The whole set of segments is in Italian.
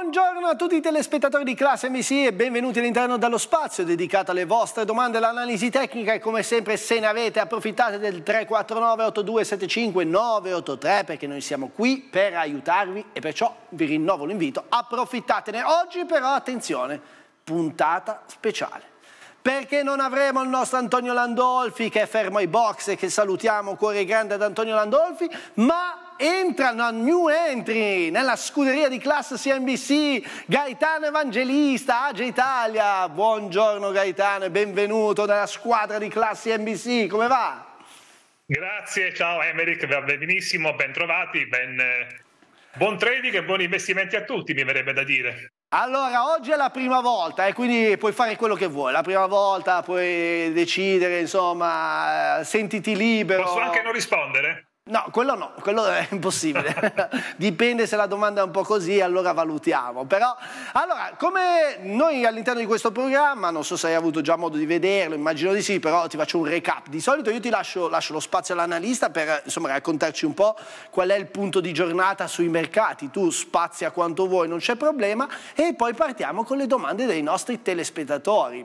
Buongiorno a tutti i telespettatori di Classe NBC e benvenuti all'interno dello spazio dedicato alle vostre domande e all'analisi tecnica, e come sempre, se ne avete, approfittate del 349 8275 983 perché noi siamo qui per aiutarvi e perciò vi rinnovo l'invito, approfittatene. Oggi però attenzione, puntata speciale, perché non avremo il nostro Antonio Landolfi che è fermo ai box e che salutiamo, cuore grande ad Antonio Landolfi, ma entrano new entry nella scuderia di Classe CNBC Gaetano Evangelista, Age Italia. Buongiorno Gaetano e benvenuto nella squadra di Classe CNBC, come va? Grazie, ciao Emerick, va benissimo, ben trovati, buon trading e buoni investimenti a tutti, mi verrebbe da dire. Allora, oggi è la prima volta e quindi puoi fare quello che vuoi, la prima volta puoi decidere, insomma, sentiti libero. Posso anche non rispondere? No, quello è impossibile. Dipende, se la domanda è un po' così, allora valutiamo. Però, allora, come noi all'interno di questo programma, non so se hai avuto già modo di vederlo, immagino di sì, però ti faccio un recap. Di solito io ti lascio lo spazio all'analista per, insomma, raccontarci un po' qual è il punto di giornata sui mercati. Tu spazia quanto vuoi, non c'è problema, e poi partiamo con le domande dei nostri telespettatori.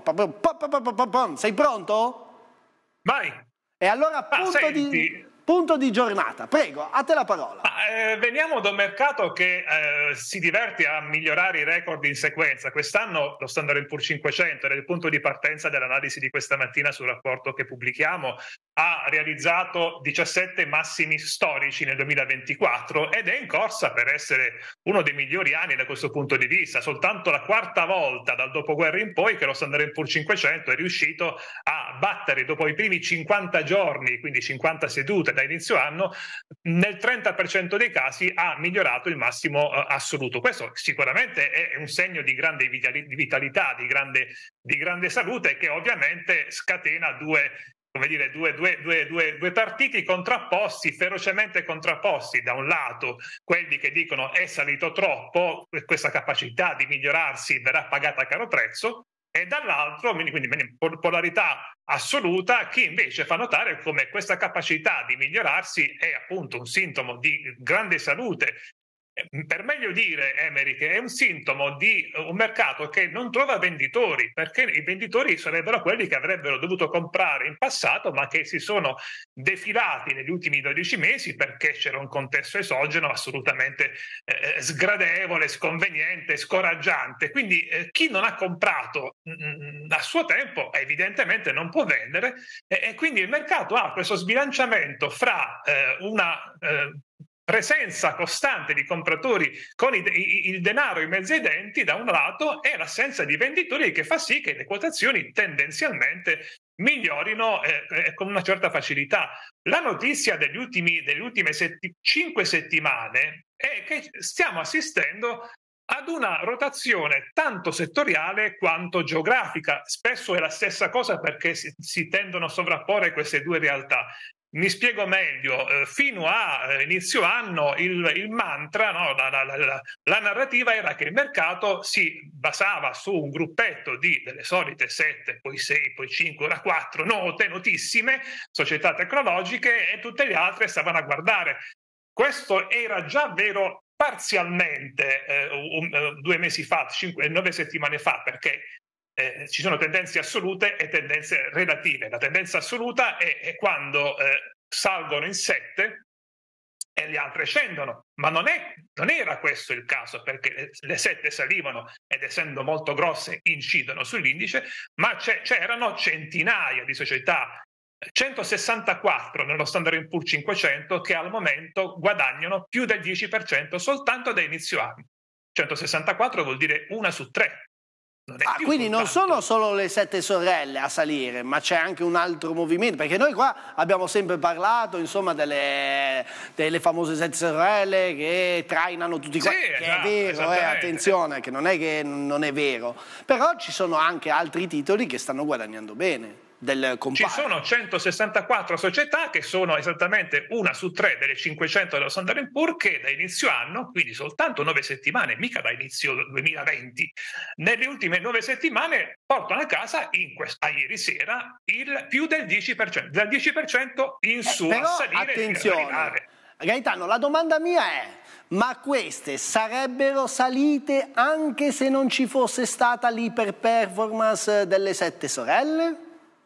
Sei pronto? Vai! E allora, punto di giornata, prego, a te la parola. Veniamo da un mercato che si diverte a migliorare i record in sequenza. Quest'anno lo Standard & Poor's 500 era il punto di partenza dell'analisi di questa mattina sul rapporto che pubblichiamo. Ha realizzato 17 massimi storici nel 2024 ed è in corsa per essere uno dei migliori anni da questo punto di vista. Soltanto la quarta volta dal dopoguerra in poi che lo Standard & Poor's 500 è riuscito a battere, dopo i primi 50 giorni, quindi 50 sedute da inizio anno, nel 30% dei casi ha migliorato il massimo assoluto. Questo sicuramente è un segno di grande vitalità, di grande salute, che ovviamente scatena due partiti contrapposti, ferocemente contrapposti. Da un lato quelli che dicono è salito troppo, questa capacità di migliorarsi verrà pagata a caro prezzo, e dall'altro, quindi polarità assoluta, chi invece fa notare come questa capacità di migliorarsi è appunto un sintomo di grande salute. Per meglio dire, Emerick, è un sintomo di un mercato che non trova venditori, perché i venditori sarebbero quelli che avrebbero dovuto comprare in passato, ma che si sono defilati negli ultimi 12 mesi perché c'era un contesto esogeno assolutamente sgradevole, sconveniente, scoraggiante. Quindi chi non ha comprato a suo tempo evidentemente non può vendere, e quindi il mercato ha questo sbilanciamento fra una presenza costante di compratori con il denaro in mezzo ai denti da un lato, e l'assenza di venditori, che fa sì che le quotazioni tendenzialmente migliorino con una certa facilità. La notizia delle ultime 5 settimane è che stiamo assistendo ad una rotazione tanto settoriale quanto geografica. Spesso è la stessa cosa perché si tendono a sovrapporre queste due realtà. Mi spiego meglio. Fino a inizio anno il mantra, no, la narrativa era che il mercato si basava su un gruppetto delle solite 7, poi 6, poi 5, ora 4 notissime società tecnologiche, e tutte le altre stavano a guardare. Questo era già vero parzialmente 2 mesi fa, 9 settimane fa, perché ci sono tendenze assolute e tendenze relative. La tendenza assoluta è quando salgono in 7 e le altre scendono, ma non era questo il caso, perché le 7 salivano ed, essendo molto grosse, incidono sull'indice, ma c'erano centinaia di società, 164 nello Standard & Poor's 500, che al momento guadagnano più del 10% soltanto da inizio anno. 164 vuol dire 1 su 3. Quindi non sono solo le 7 sorelle a salire, ma c'è anche un altro movimento, perché noi qua abbiamo sempre parlato, insomma, delle famose 7 sorelle che trainano tutti quanti, che è vero, attenzione, che non è vero, però ci sono anche altri titoli che stanno guadagnando bene del comparto. Ci sono 164 società che sono esattamente 1 su 3 delle 500 dello Standard & Poor's, che da inizio anno, quindi soltanto 9 settimane, mica da inizio 2020, nelle ultime 9 settimane portano a casa a ieri sera il più del 10%, dal 10% in su, però, a salire, attenzione, Gaetano, la domanda mia è: ma queste sarebbero salite anche se non ci fosse stata l'iperperformance delle 7 sorelle?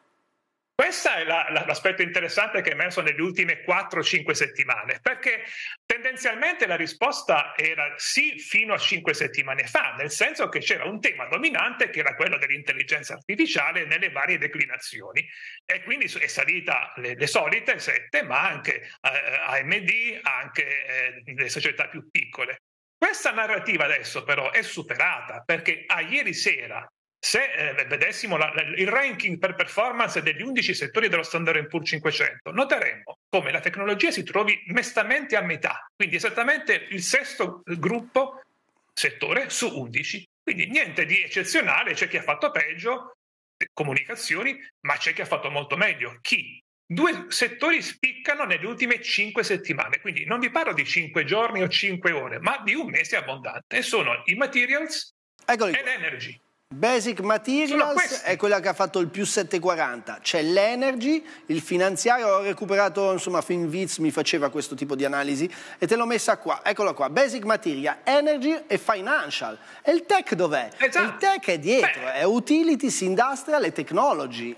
Questo è l'aspetto interessante che è emerso nelle ultime 4-5 settimane, perché tendenzialmente la risposta era sì fino a 5 settimane fa, nel senso che c'era un tema dominante che era quello dell'intelligenza artificiale nelle varie declinazioni, e quindi è salita le solite 7, ma anche AMD, anche le società più piccole. Questa narrativa adesso però è superata, perché a ieri sera, se vedessimo il ranking per performance degli 11 settori dello Standard & Poor's 500, noteremmo come la tecnologia si trovi mestamente a metà, quindi esattamente il sesto gruppo settore su 11. Quindi niente di eccezionale, c'è chi ha fatto peggio, comunicazioni, ma c'è chi ha fatto molto meglio. Chi? 2 settori spiccano nelle ultime 5 settimane, quindi non vi parlo di 5 giorni o 5 ore, ma di un mese abbondante, e sono i materials e l'energy. Basic Materials è quella che ha fatto il più 740, c'è l'Energy, il finanziario, ho recuperato, insomma, Finviz mi faceva questo tipo di analisi e te l'ho messa qua, eccola qua, Basic Material, Energy e Financial. E il tech dov'è? Esatto. Il tech è dietro, è Utilities, Industrial e Technology.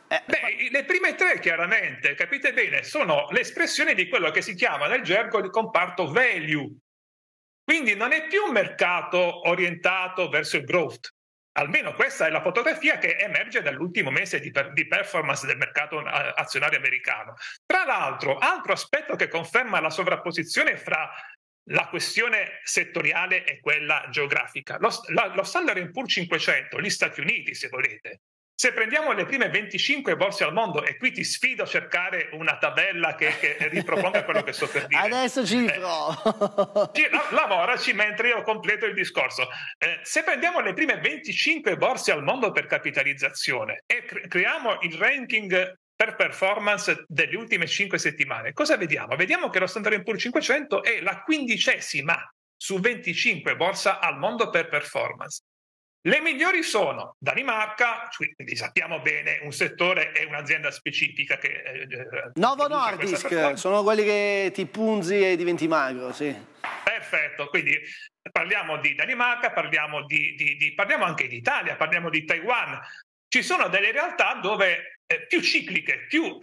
Le prime 3 chiaramente, capite bene, sono l'espressione di quello che si chiama nel gergo il comparto value, quindi non è più un mercato orientato verso il growth. Almeno questa è la fotografia che emerge dall'ultimo mese di performance del mercato azionario americano. Tra l'altro, altro aspetto che conferma la sovrapposizione fra la questione settoriale e quella geografica. Lo Standard & Poor's 500, gli Stati Uniti, se volete, se prendiamo le prime 25 borse al mondo, e qui ti sfido a cercare una tabella che riproponga quello che sto per dire. Adesso ci provo. Lavoraci mentre io completo il discorso. Se prendiamo le prime 25 borse al mondo per capitalizzazione e creiamo il ranking per performance delle ultime 5 settimane, cosa vediamo? Vediamo che lo Standard & Poor's 500 è la 15ª su 25 borsa al mondo per performance. Le migliori sono Danimarca, quindi sappiamo bene un settore e un'azienda specifica che Novo Nordisk, sono quelli che ti punzi e diventi magro, sì. Perfetto, quindi parliamo di Danimarca, parliamo anche di Italia, parliamo di Taiwan. Ci sono delle realtà dove più cicliche, più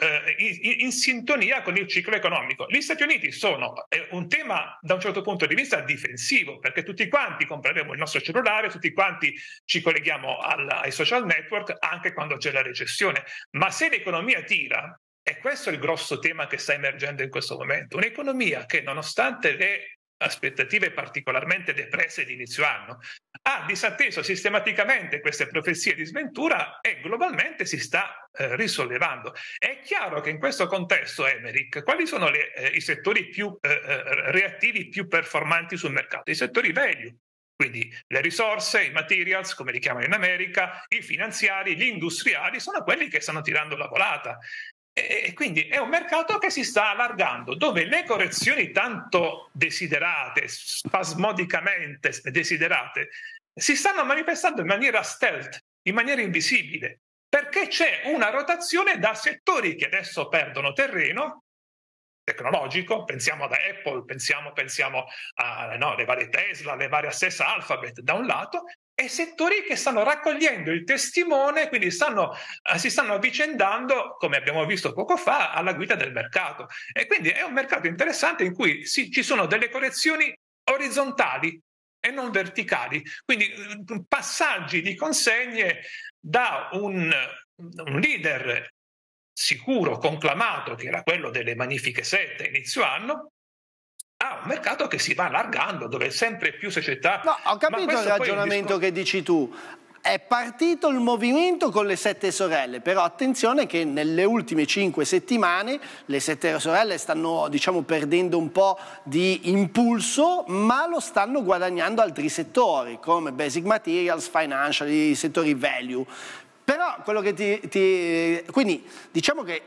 in sintonia con il ciclo economico. Gli Stati Uniti sono un tema da un certo punto di vista difensivo, perché tutti quanti compreremo il nostro cellulare, tutti quanti ci colleghiamo ai social network anche quando c'è la recessione. Ma se l'economia tira, e questo è il grosso tema che sta emergendo in questo momento, un'economia che nonostante le aspettative particolarmente depresse di inizio anno ha disatteso sistematicamente queste profezie di sventura e globalmente si sta risollevando. È chiaro che in questo contesto, Emeric, quali sono i settori più reattivi, più performanti sul mercato? I settori value, quindi le risorse, i materials, come li chiamano in America, i finanziari, gli industriali, sono quelli che stanno tirando la volata. E quindi è un mercato che si sta allargando, dove le correzioni tanto desiderate, spasmodicamente desiderate, si stanno manifestando in maniera stealth, in maniera invisibile, perché c'è una rotazione da settori che adesso perdono terreno tecnologico, pensiamo ad Apple, pensiamo alle varie Tesla, alle varie stesse Alphabet da un lato, e settori che stanno raccogliendo il testimone, quindi si stanno avvicendando, come abbiamo visto poco fa, alla guida del mercato. E quindi è un mercato interessante in cui ci sono delle correzioni orizzontali e non verticali, quindi passaggi di consegne da un leader sicuro, conclamato, che era quello delle Magnifiche 7 inizio anno, a un mercato che si va allargando, dove sempre più società... No, ho capito il ragionamento che dici tu. È partito il movimento con le 7 sorelle, però attenzione che nelle ultime 5 settimane le 7 sorelle stanno, diciamo, perdendo un po' di impulso, ma lo stanno guadagnando altri settori, come Basic Materials, Financial, i settori value. Però quello che quindi diciamo che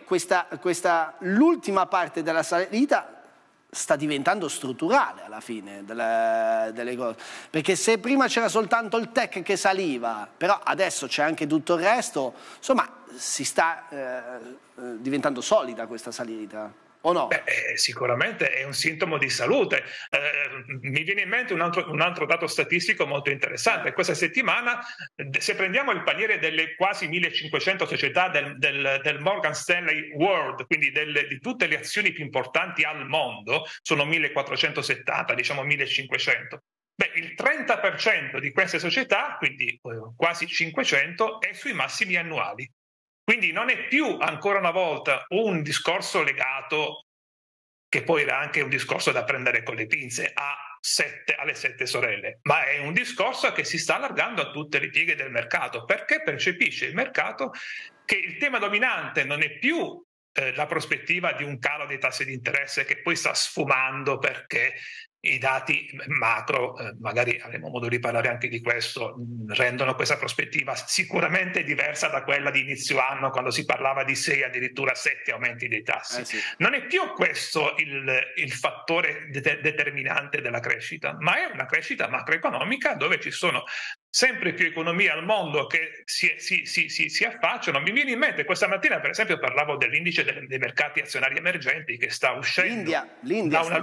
l'ultima parte della salita sta diventando strutturale alla fine delle cose, perché se prima c'era soltanto il tech che saliva, però adesso c'è anche tutto il resto, insomma si sta diventando solida questa salita. o no? Sicuramente è un sintomo di salute. Mi viene in mente un altro dato statistico molto interessante. Questa settimana, se prendiamo il paniere delle quasi 1500 società del Morgan Stanley World, quindi di tutte le azioni più importanti al mondo, sono 1470, diciamo 1500. Il 30% di queste società, quindi quasi 500, è sui massimi annuali. Quindi non è più, ancora una volta, un discorso legato, che poi era anche un discorso da prendere con le pinze, alle 7 sorelle, ma è un discorso che si sta allargando a tutte le pieghe del mercato, perché percepisce il mercato che il tema dominante non è più la prospettiva di un calo dei tassi di interesse, che poi sta sfumando perché i dati macro, magari avremo modo di parlare anche di questo, rendono questa prospettiva sicuramente diversa da quella di inizio anno, quando si parlava di 6, addirittura 7 aumenti dei tassi. Sì. Non è più questo il fattore determinante della crescita, ma è una crescita macroeconomica dove ci sono sempre più economie al mondo che si affacciano. Mi viene in mente, questa mattina per esempio parlavo dell'indice dei mercati azionari emergenti che sta uscendo l'India da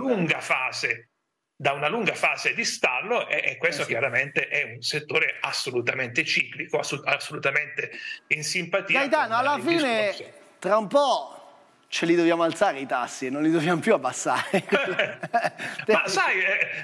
una lunga fase di stallo, e questo chiaramente è un settore assolutamente ciclico, assolutamente in simpatia. Gaetano, alla fine tra un po' ce li dobbiamo alzare i tassi, non li dobbiamo più abbassare. Ma sai,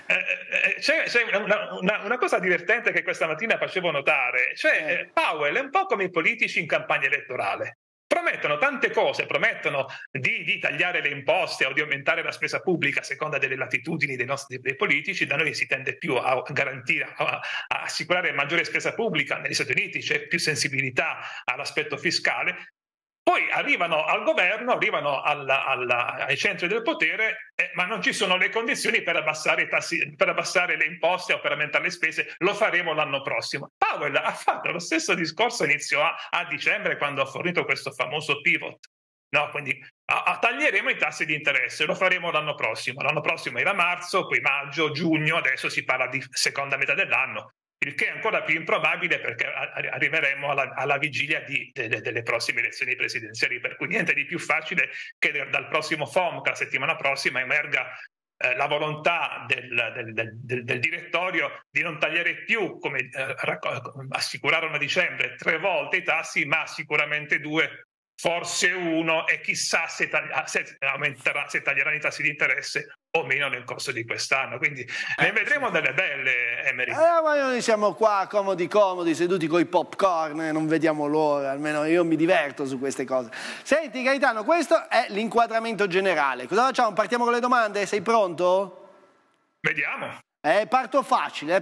c'è una cosa divertente che questa mattina facevo notare, cioè Powell è un po' come i politici in campagna elettorale. Promettono tante cose, promettono di tagliare le imposte o di aumentare la spesa pubblica a seconda delle latitudini dei politici. Da noi si tende più a garantire, a assicurare maggiore spesa pubblica. Negli Stati Uniti c'è più sensibilità all'aspetto fiscale. Poi arrivano al governo, arrivano ai centri del potere, ma non ci sono le condizioni per abbassare i tassi, per abbassare le imposte o per aumentare le spese. Lo faremo l'anno prossimo. Powell ha fatto lo stesso discorso inizio a dicembre, quando ha fornito questo famoso pivot. No, quindi taglieremo i tassi di interesse, lo faremo l'anno prossimo. L'anno prossimo era marzo, poi maggio, giugno, adesso si parla di seconda metà dell'anno. Il che è ancora più improbabile, perché arriveremo alla vigilia delle prossime elezioni presidenziali, per cui niente di più facile che dal prossimo FOMC la settimana prossima emerga la volontà del direttorio di non tagliare più, come assicurarono a dicembre, 3 volte i tassi, ma sicuramente 2, forse 1, e chissà se taglieranno i tassi di interesse o meno nel corso di quest'anno. Quindi ne vedremo delle belle, Emery. Ma noi siamo qua comodi, seduti coi popcorn, non vediamo l'ora, almeno io mi diverto su queste cose. Senti Gaetano, questo è l'inquadramento generale. Cosa facciamo? Partiamo con le domande? Sei pronto? Vediamo. Parto facile.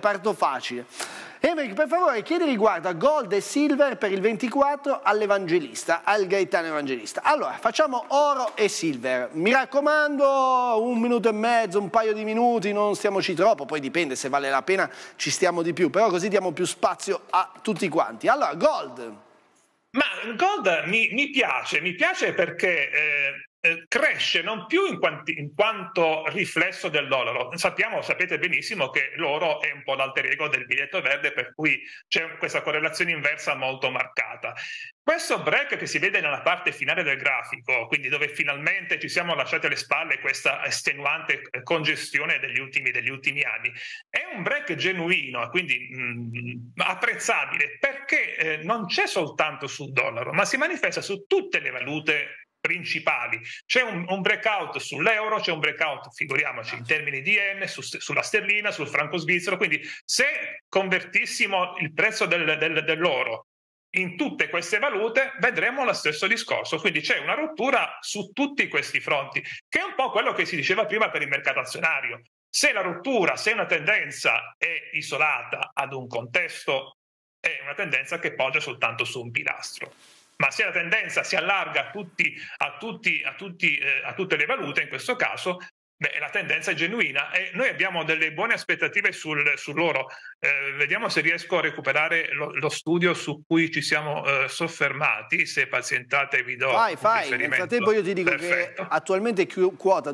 Emery, per favore, chiedi riguardo a Gold e Silver per il 24 all'Evangelista, al Gaetano Evangelista. Allora, facciamo oro e silver. Mi raccomando, 1 minuto e mezzo, un paio di minuti, non stiamoci troppo, poi dipende, se vale la pena ci stiamo di più, però così diamo più spazio a tutti quanti. Allora, Gold. Ma Gold mi piace perché cresce non più in quanto riflesso del dollaro. Sapete benissimo che l'oro è un po' l'alter ego del biglietto verde, per cui c'è questa correlazione inversa molto marcata. Questo break che si vede nella parte finale del grafico, quindi dove finalmente ci siamo lasciati alle spalle questa estenuante congestione degli ultimi anni, è un break genuino, quindi apprezzabile, perché non c'è soltanto sul dollaro, ma si manifesta su tutte le valute principali. C'è un breakout sull'euro, c'è un breakout, figuriamoci, in termini di yen, sulla sterlina, sul franco svizzero. Quindi se convertissimo il prezzo dell'oro in tutte queste valute, vedremo lo stesso discorso. Quindi c'è una rottura su tutti questi fronti, che è un po' quello che si diceva prima per il mercato azionario. Se la rottura, se una tendenza è isolata ad un contesto, è una tendenza che poggia soltanto su un pilastro. Ma se la tendenza si allarga a tutte le valute, in questo caso Beh, la tendenza è genuina e noi abbiamo delle buone aspettative sull'oro. Vediamo se riesco a recuperare lo studio su cui ci siamo soffermati. Se pazientate vi do Fai. un Nel riferimento. frattempo io ti dico Perfetto. che attualmente quota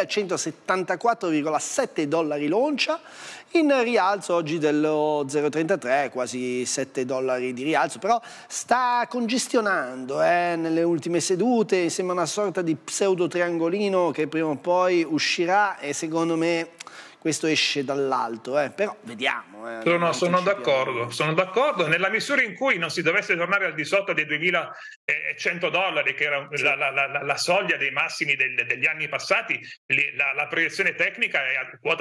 2.174,7 dollari l'oncia, in rialzo oggi dello 0,33, quasi 7 dollari di rialzo, però sta congestionando nelle ultime sedute, sembra una sorta di pseudo triangolino che prima o poi uscirà e secondo me questo esce dall'alto, però vediamo. Sono d'accordo, nella misura in cui non si dovesse tornare al di sotto dei 2.100 dollari, che era la soglia dei massimi degli anni passati, la proiezione tecnica è a quota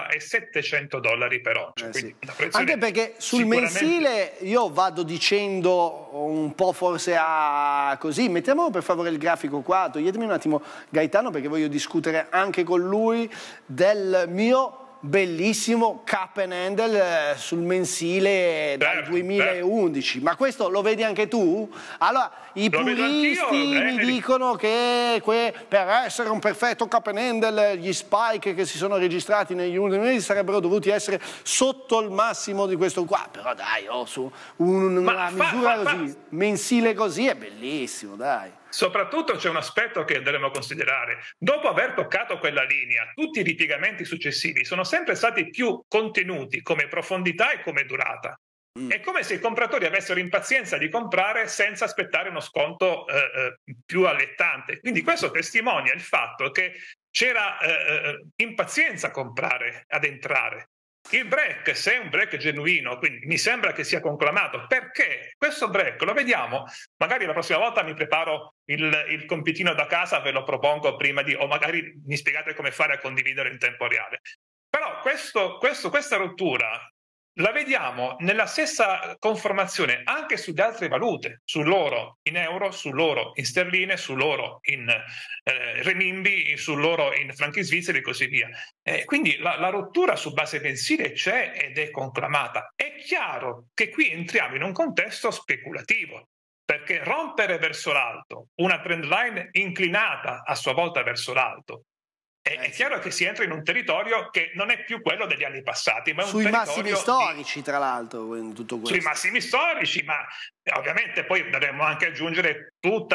2.700 dollari per oncia. Sì. Anche perché sul mensile io vado dicendo un po' forse così, mettiamo per favore il grafico qua, toglietemi un attimo Gaetano perché voglio discutere anche con lui del mio bellissimo cap and handle sul mensile dal 2011, ma questo lo vedi anche tu? Allora i puristi mi dicono che per essere un perfetto cap and handle gli spike che si sono registrati negli ultimi mesi sarebbero dovuti essere sotto il massimo di questo qua, però dai, su una misura così mensile così è bellissimo, dai. Soprattutto c'è un aspetto che dovremmo considerare. Dopo aver toccato quella linea, tutti i ripiegamenti successivi sono sempre stati più contenuti come profondità e come durata. È come se i compratori avessero impazienza di comprare senza aspettare uno sconto più allettante. Quindi questo testimonia il fatto che c'era impazienza a comprare, ad entrare. Il break, se è un break genuino, quindi mi sembra che sia conclamato, perché questo break lo vediamo, magari la prossima volta mi preparo il compitino da casa, ve lo propongo prima o magari mi spiegate come fare a condividere in tempo reale. Però questa rottura la vediamo nella stessa conformazione anche sulle altre valute, sull'oro in euro, sull'oro in sterline, sull'oro in renminbi, sull'oro in franchi svizzeri e così via. Quindi la rottura su base mensile c'è ed è conclamata. È chiaro che qui entriamo in un contesto speculativo, perché rompere verso l'alto una trend line inclinata a sua volta verso l'alto, è chiaro che si entra in un territorio che non è più quello degli anni passati, ma è un sui massimi storici, tra l'altro, in tutto questo. Sui massimi storici, ma ovviamente poi dovremmo anche aggiungere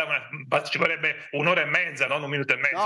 ci vorrebbe un'ora e mezza, non un minuto e mezzo.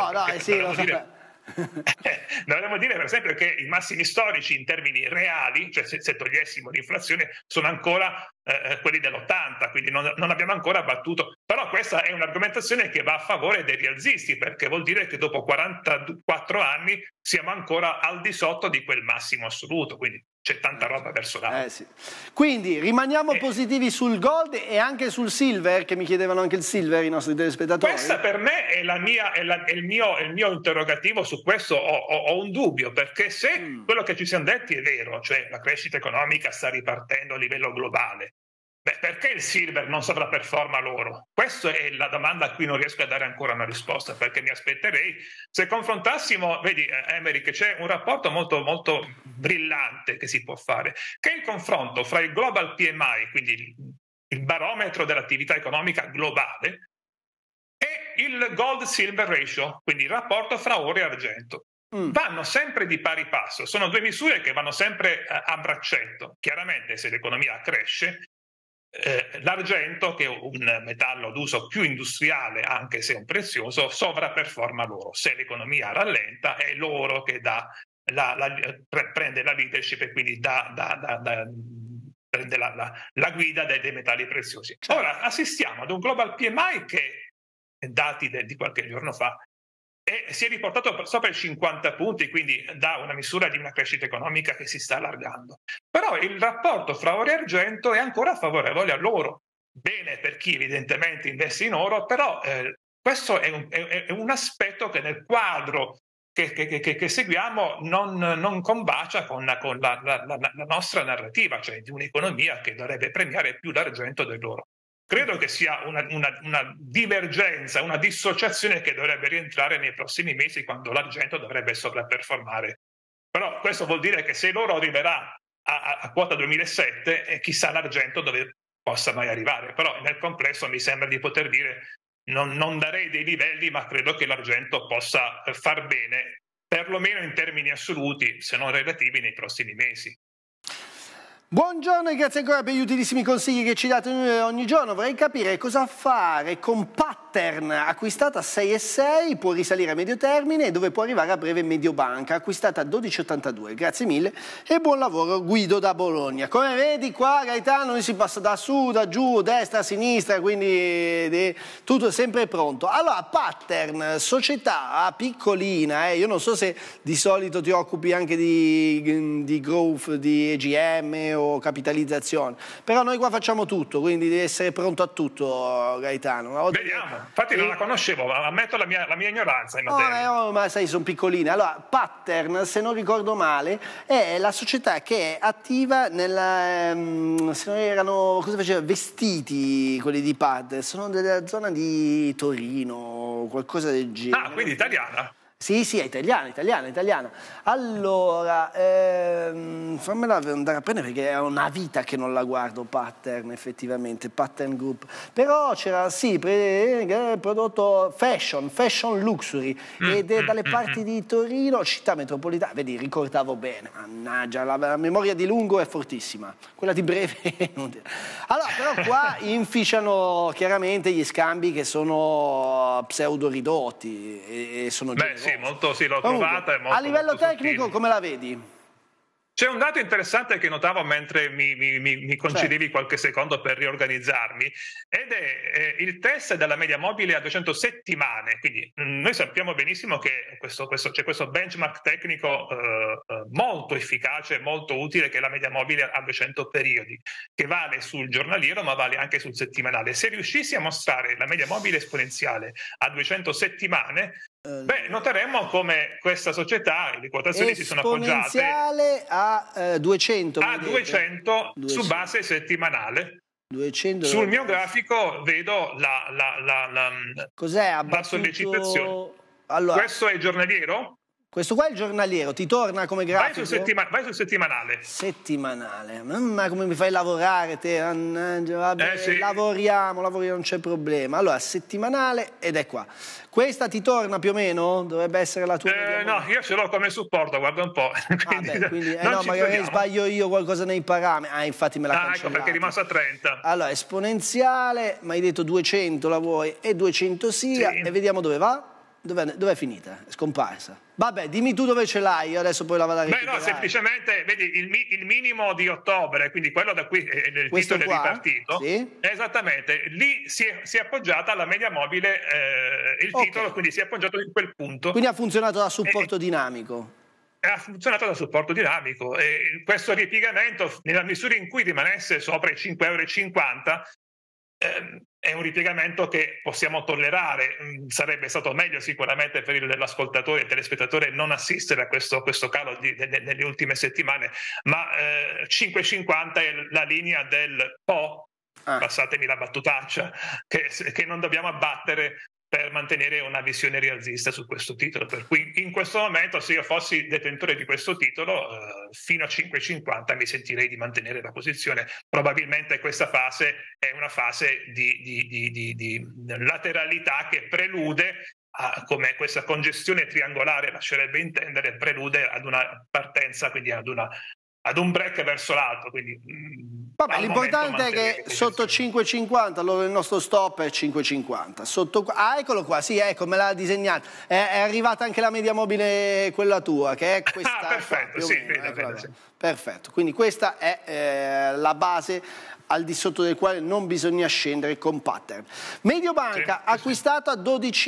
Dovremmo dire per esempio che i massimi storici in termini reali, cioè se togliessimo l'inflazione, sono ancora quelli dell'80, quindi non abbiamo ancora battuto. Però questa è un'argomentazione che va a favore dei rialzisti, perché vuol dire che dopo 44 anni siamo ancora al di sotto di quel massimo assoluto, quindi c'è tanta roba verso l'alto. Sì. Quindi rimaniamo positivi sul gold e anche sul silver, che mi chiedevano anche il silver i nostri telespettatori. Questa per me è il mio interrogativo. Su questo ho un dubbio, perché se quello che ci siamo detti è vero, cioè la crescita economica sta ripartendo a livello globale, perché il silver non sovraperforma l'oro? Questa è la domanda a cui non riesco a dare ancora una risposta, perché mi aspetterei, se confrontassimo, vedi Emery, che c'è un rapporto molto, molto brillante che si può fare, che è il confronto fra il Global PMI, quindi il barometro dell'attività economica globale, e il Gold-Silver Ratio, quindi il rapporto fra oro e argento. Vanno sempre di pari passo, sono due misure che vanno sempre a braccetto. Chiaramente se l'economia cresce, l'argento, che è un metallo d'uso più industriale anche se un prezioso, sovraperforma l'oro. Se l'economia rallenta è l'oro che prende la leadership e quindi prende la guida dei metalli preziosi. Ora assistiamo ad un Global PMI che, dati di qualche giorno fa, si è riportato sopra i 50 punti, quindi dà una misura di una crescita economica che si sta allargando. Però il rapporto fra oro e argento è ancora favorevole all'oro. Bene per chi evidentemente investe in oro, però questo è un aspetto che nel quadro che seguiamo non combacia con la nostra narrativa, cioè di un'economia che dovrebbe premiare più l'argento dell'oro. Credo che sia una divergenza, una dissociazione che dovrebbe rientrare nei prossimi mesi, quando l'argento dovrebbe sovraperformare. Però questo vuol dire che se l'oro arriverà a quota 2007, e chissà l'argento dove possa mai arrivare. Però nel complesso mi sembra di poter dire, non darei dei livelli, ma credo che l'argento possa far bene perlomeno in termini assoluti, se non relativi, nei prossimi mesi. Buongiorno e grazie ancora per gli utilissimi consigli che ci date ogni giorno. Vorrei capire cosa fare con Pattern, acquistata a 6,6, può risalire a medio termine e dove può arrivare a breve Mediobanca, acquistata a 12,82. Grazie mille e buon lavoro, Guido da Bologna. Come vedi qua, Gaetano, si passa da su, da giù, destra, a sinistra, quindi tutto sempre pronto. Allora, Pattern, società piccolina, io non so se di solito ti occupi anche di growth, di EGM o capitalizzazione, però noi qua facciamo tutto, quindi devi essere pronto a tutto, Gaetano. Vediamo, infatti non la conoscevo, ma ammetto la mia ignoranza in materia. Ma sai, sono piccoline. Allora, Pattern, se non ricordo male, è la società che è attiva nella, se non erano, cosa faceva? Vestiti, quelli di Pattern, sono della zona di Torino, qualcosa del genere. Ah, quindi italiana? Sì, è italiana. Allora, fammela andare a prendere perché è una vita che non la guardo, Pattern, effettivamente, Pattern Group. Però c'era, sì, prodotto fashion luxury, ed è dalle parti di Torino, città metropolitana. Vedi, ricordavo bene, mannaggia, la memoria di lungo è fortissima, quella di breve è inutile. Allora, però qua inficiano chiaramente gli scambi che sono pseudo ridotti e sono generosi. Sì, l'ho trovata. A livello tecnico come la vedi? C'è un dato interessante che notavo mentre mi concedevi qualche secondo per riorganizzarmi, ed è il test della media mobile a 200 settimane. Quindi noi sappiamo benissimo che c'è questo benchmark tecnico molto efficace, molto utile, che è la media mobile a 200 periodi, che vale sul giornaliero ma vale anche sul settimanale. Se riuscissi a mostrare la media mobile esponenziale a 200 settimane, noteremmo come questa società, le quotazioni si sono appoggiate a 200 su base settimanale. 200 sul mio grafico vedo cos'è la sollecitazione. Allora, questo è il giornaliero? Questo qua è il giornaliero, ti torna come grafico? Vai sul settimanale. Settimanale, ma come mi fai lavorare te? Vabbè, sì. Lavoriamo, non c'è problema. Allora, settimanale ed è qua. Questa ti torna più o meno? Dovrebbe essere la tua no, io ce l'ho come supporto, guarda un po'. quindi magari sbaglio io qualcosa nei parametri. Infatti me la cancellato. Ecco, perché è rimasto a 30. Allora, esponenziale, mi hai detto 200 la vuoi e 200 sia, sì. E vediamo dove va. Dov'è finita? È scomparsa. Vabbè, dimmi tu dove ce l'hai, io adesso poi la vado a recuperare. No, semplicemente, vedi, il minimo di ottobre, quindi quello da cui il titolo è ripartito, sì? Esattamente, lì si è appoggiata alla media mobile il titolo, quindi si è appoggiato in quel punto. Quindi ha funzionato da supporto dinamico. Ha funzionato da supporto dinamico, e questo ripiegamento, nella misura in cui rimanesse sopra i 5,50 €, è un ripiegamento che possiamo tollerare. Sarebbe stato meglio sicuramente per l'ascoltatore e il telespettatore non assistere a questo calo nelle ultime settimane, ma 5,50 è la linea del po', passatemi la battutaccia, che non dobbiamo abbattere per mantenere una visione rialzista su questo titolo. Per cui in questo momento, se io fossi detentore di questo titolo, fino a 5,50 mi sentirei di mantenere la posizione. Probabilmente questa fase è una fase di lateralità che prelude come questa congestione triangolare lascerebbe intendere, prelude ad una partenza, quindi ad un break verso l'alto. Quindi vabbè, l'importante è che sotto 5,50, allora il nostro stop è 5,50. Eccolo qua, sì, ecco, me l'ha disegnato. È arrivata anche la media mobile, quella tua, che è questa. Perfetto, qua, sì, vedo. Perfetto, quindi questa è la base al di sotto del quale non bisogna scendere con Pattern. Mediobanca acquistato a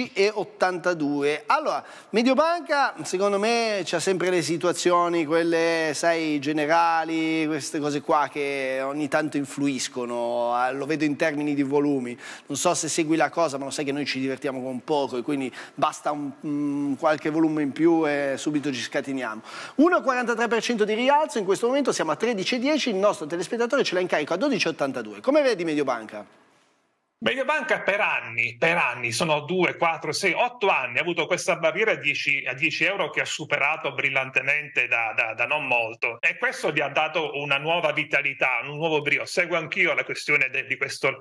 12,82. Allora, Mediobanca secondo me c'ha sempre le situazioni, quelle, sai, generali, queste cose qua che ogni tanto influiscono, lo vedo in termini di volumi. Non so se segui la cosa, ma lo sai che noi ci divertiamo con poco e quindi basta qualche volume in più e subito ci scateniamo. 1,43% di rialzo, in questo momento siamo a 13,10, il nostro telespettatore ce l'ha in carico a 12,82. Come vedi Mediobanca? Mediobanca per anni, sono 2, 4, 6, 8 anni, ha avuto questa barriera a 10 €, che ha superato brillantemente da non molto, e questo gli ha dato una nuova vitalità, un nuovo brio. Seguo anch'io la questione di questo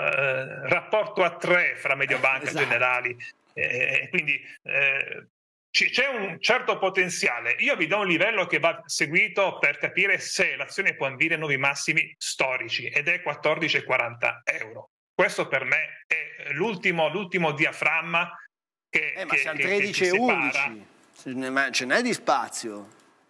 rapporto a 3 fra Mediobanca e Generali, quindi c'è un certo potenziale. Io vi do un livello che va seguito per capire se l'azione può ambire nuovi massimi storici, ed è 14,40 euro. Questo per me è l'ultimo diaframma ma siamo 13,11, ce n'è di spazio.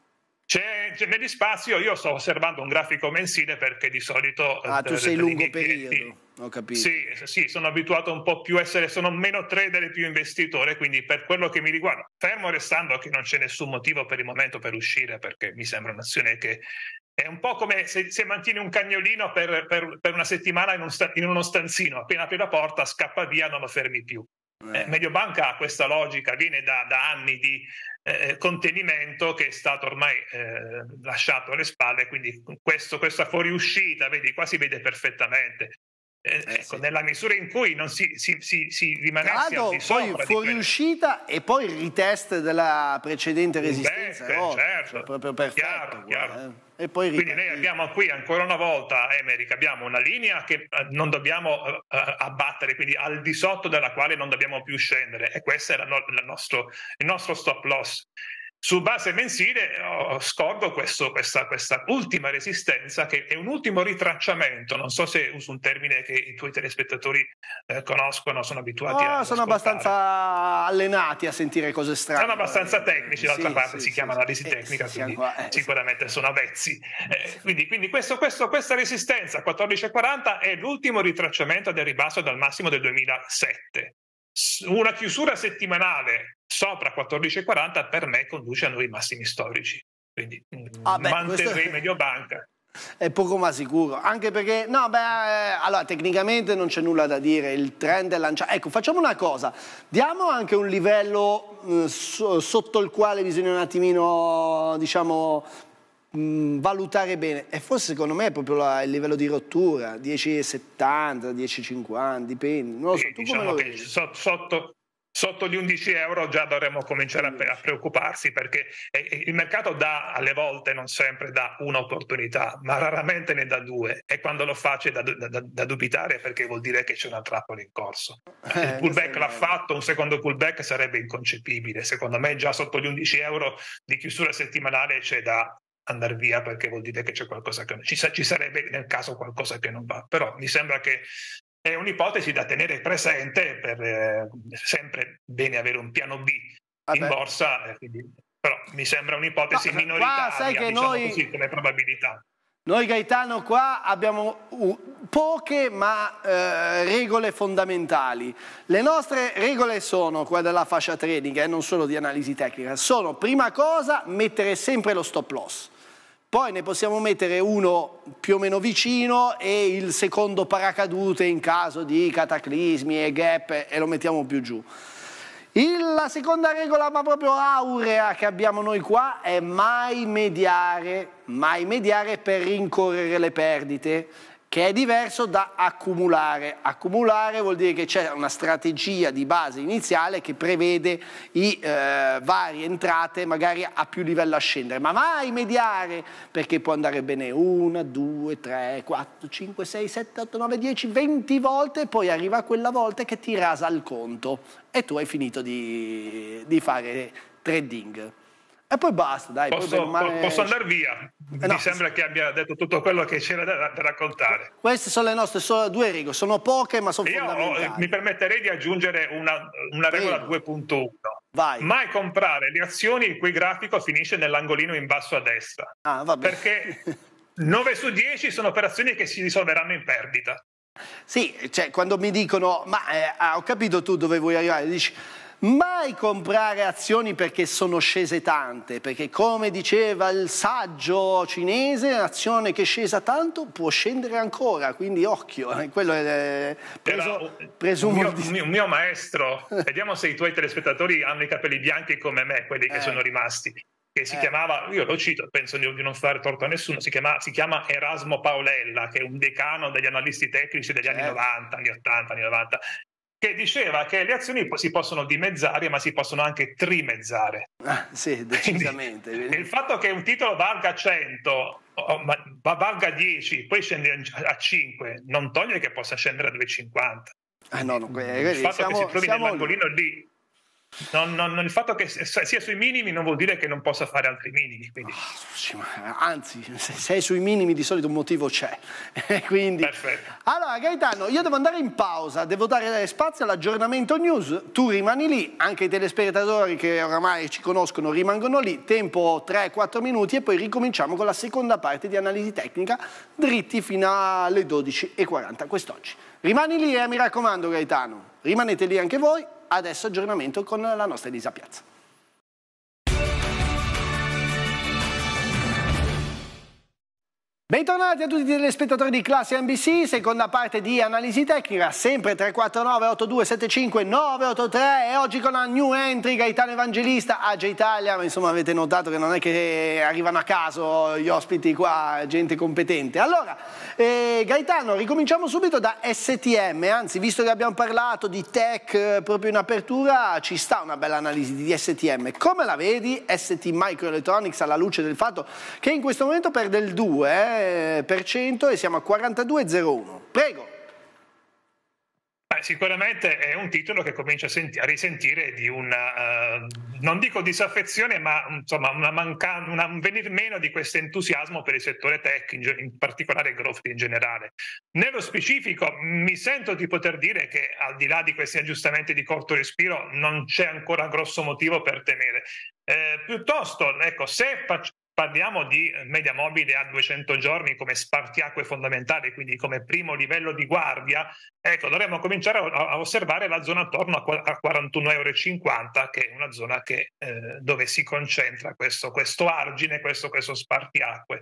C'è di spazio. Io sto osservando un grafico mensile perché di solito... tu sei lungo periodo, ho capito. Sì, sono abituato un po' più a sono meno trader e più investitore, quindi per quello che mi riguarda, fermo restando che non c'è nessun motivo per il momento per uscire, perché mi sembra un'azione che è un po' come se mantieni un cagnolino per una settimana in uno stanzino, appena apri la porta scappa via, non lo fermi più. Mediobanca ha questa logica, viene da anni di contenimento che è stato ormai lasciato alle spalle, quindi questa fuoriuscita, vedi, qua si vede perfettamente. Ecco, nella misura in cui non si rimanesse al di sopra poi fuoriuscita e poi il retest della precedente resistenza, certo, proprio perfetto, chiaro. E poi quindi noi abbiamo qui ancora una volta, Emeric, abbiamo una linea che non dobbiamo abbattere, quindi al di sotto della quale non dobbiamo più scendere, e questo è il nostro stop loss. Su base mensile scorgo questa ultima resistenza, che è un ultimo ritracciamento. Non so se uso un termine che i tuoi telespettatori conoscono, sono abituati a sono abbastanza allenati a sentire cose strane. Sono abbastanza tecnici, d'altra parte si chiama analisi tecnica, quindi sicuramente sono avvezzi. Quindi questa resistenza 14,40 è l'ultimo ritracciamento del ribasso dal massimo del 2007. Una chiusura settimanale sopra 14,40 per me conduce a nuovi massimi storici, quindi manterrei Mediobanca. È poco ma sicuro, anche perché allora tecnicamente non c'è nulla da dire, il trend è lanciato. Ecco, facciamo una cosa, diamo anche un livello sotto il quale bisogna un attimino, diciamo, valutare bene, e forse secondo me è proprio il livello di rottura, 10,70, 10,50, dipende, non lo so, tu diciamo come lo che vedi? Sotto gli 11 euro già dovremmo cominciare a preoccuparsi, perché il mercato alle volte, non sempre, dà un'opportunità, ma raramente ne dà due, e quando lo fa c'è da dubitare, perché vuol dire che c'è una trappola in corso. Il pullback l'ha fatto, un secondo pullback sarebbe inconcepibile. Secondo me già sotto gli 11 euro di chiusura settimanale c'è da andare via, perché vuol dire che c'è qualcosa che ci sarebbe nel caso qualcosa che non va. Però mi sembra che è un'ipotesi da tenere presente, per sempre bene avere un piano B in borsa, però mi sembra un'ipotesi minoritaria, sai che diciamo noi, così, come probabilità. Noi, Gaetano, qua abbiamo poche ma regole fondamentali. Le nostre regole sono quelle della fascia trading, non solo di analisi tecnica, sono, prima cosa, mettere sempre lo stop loss. Poi ne possiamo mettere uno più o meno vicino e il secondo paracadute in caso di cataclismi e gap, e lo mettiamo più giù. La seconda regola, ma proprio aurea, che abbiamo noi qua è mai mediare per rincorrere le perdite, che è diverso da accumulare. Accumulare vuol dire che c'è una strategia di base iniziale che prevede varie entrate magari a più livello a scendere, ma mai mediare, perché può andare bene 1, 2, 3, 4, 5, 6, 7, 8, 9, 10, 20 volte, e poi arriva quella volta che ti rasa il conto e tu hai finito di fare trading. E poi basta, dai. Posso andare via? Mi sembra che abbia detto tutto quello che c'era da raccontare. Queste sono le nostre due regole, sono poche ma sono fondamentali. Mi permetterei di aggiungere una regola 2.1. Vai. Mai comprare le azioni il cui grafico finisce nell'angolino in basso a destra. Perché 9 su 10 sono operazioni che si risolveranno in perdita. Sì, cioè quando mi dicono, ho capito tu dove vuoi arrivare, dici mai comprare azioni perché sono scese tante, perché come diceva il saggio cinese, un'azione che è scesa tanto può scendere ancora, quindi occhio, quello è presumo. Un mio maestro, vediamo se i tuoi telespettatori hanno i capelli bianchi come me, quelli che sono rimasti, che si chiamava, io lo cito, penso di non fare torto a nessuno, si chiama Erasmo Paolella, che è un decano degli analisti tecnici degli anni 90, anni 80, anni 90, che diceva che le azioni si possono dimezzare, ma si possono anche trimezzare. Sì, decisamente. Quindi, il fatto che un titolo valga 100, valga 10, poi scende a 5, non toglie che possa scendere a 2,50. No, il fatto che si trovi nell'angolino lì. Il fatto che sia sui minimi non vuol dire che non possa fare altri minimi. Quindi. Anzi, se sei sui minimi di solito un motivo c'è. Quindi. Perfetto. Allora Gaetano, io devo andare in pausa, devo dare spazio all'aggiornamento news, tu rimani lì, anche i telespettatori che oramai ci conoscono rimangono lì, tempo 3-4 minuti e poi ricominciamo con la seconda parte di analisi tecnica, dritti fino alle 12:40 quest'oggi. Rimani lì mi raccomando Gaetano, rimanete lì anche voi, adesso aggiornamento con la nostra Elisa Piazza. Bentornati a tutti i telespettatori di Classe NBC, seconda parte di analisi tecnica, sempre 349 8275 983 e oggi con la new entry Gaetano Evangelista, AGE Italia, ma insomma avete notato che non è che arrivano a caso gli ospiti qua, gente competente. Allora, Gaetano, ricominciamo subito da STM, anzi visto che abbiamo parlato di tech proprio in apertura, ci sta una bella analisi di STM. Come la vedi ST Microelectronics alla luce del fatto che in questo momento perde il 2%, e siamo a 42,01. Prego. Sicuramente è un titolo che comincia a risentire di una, non dico disaffezione, ma insomma un venir meno di questo entusiasmo per il settore tech, in particolare growth in generale. Nello specifico mi sento di poter dire che al di là di questi aggiustamenti di corto respiro non c'è ancora grosso motivo per temere. Piuttosto, ecco, se parliamo di media mobile a 200 giorni come spartiacque fondamentale, quindi come primo livello di guardia, ecco, dovremmo cominciare a osservare la zona attorno a 41,50 €, che è una zona dove si concentra questo argine, questo spartiacque.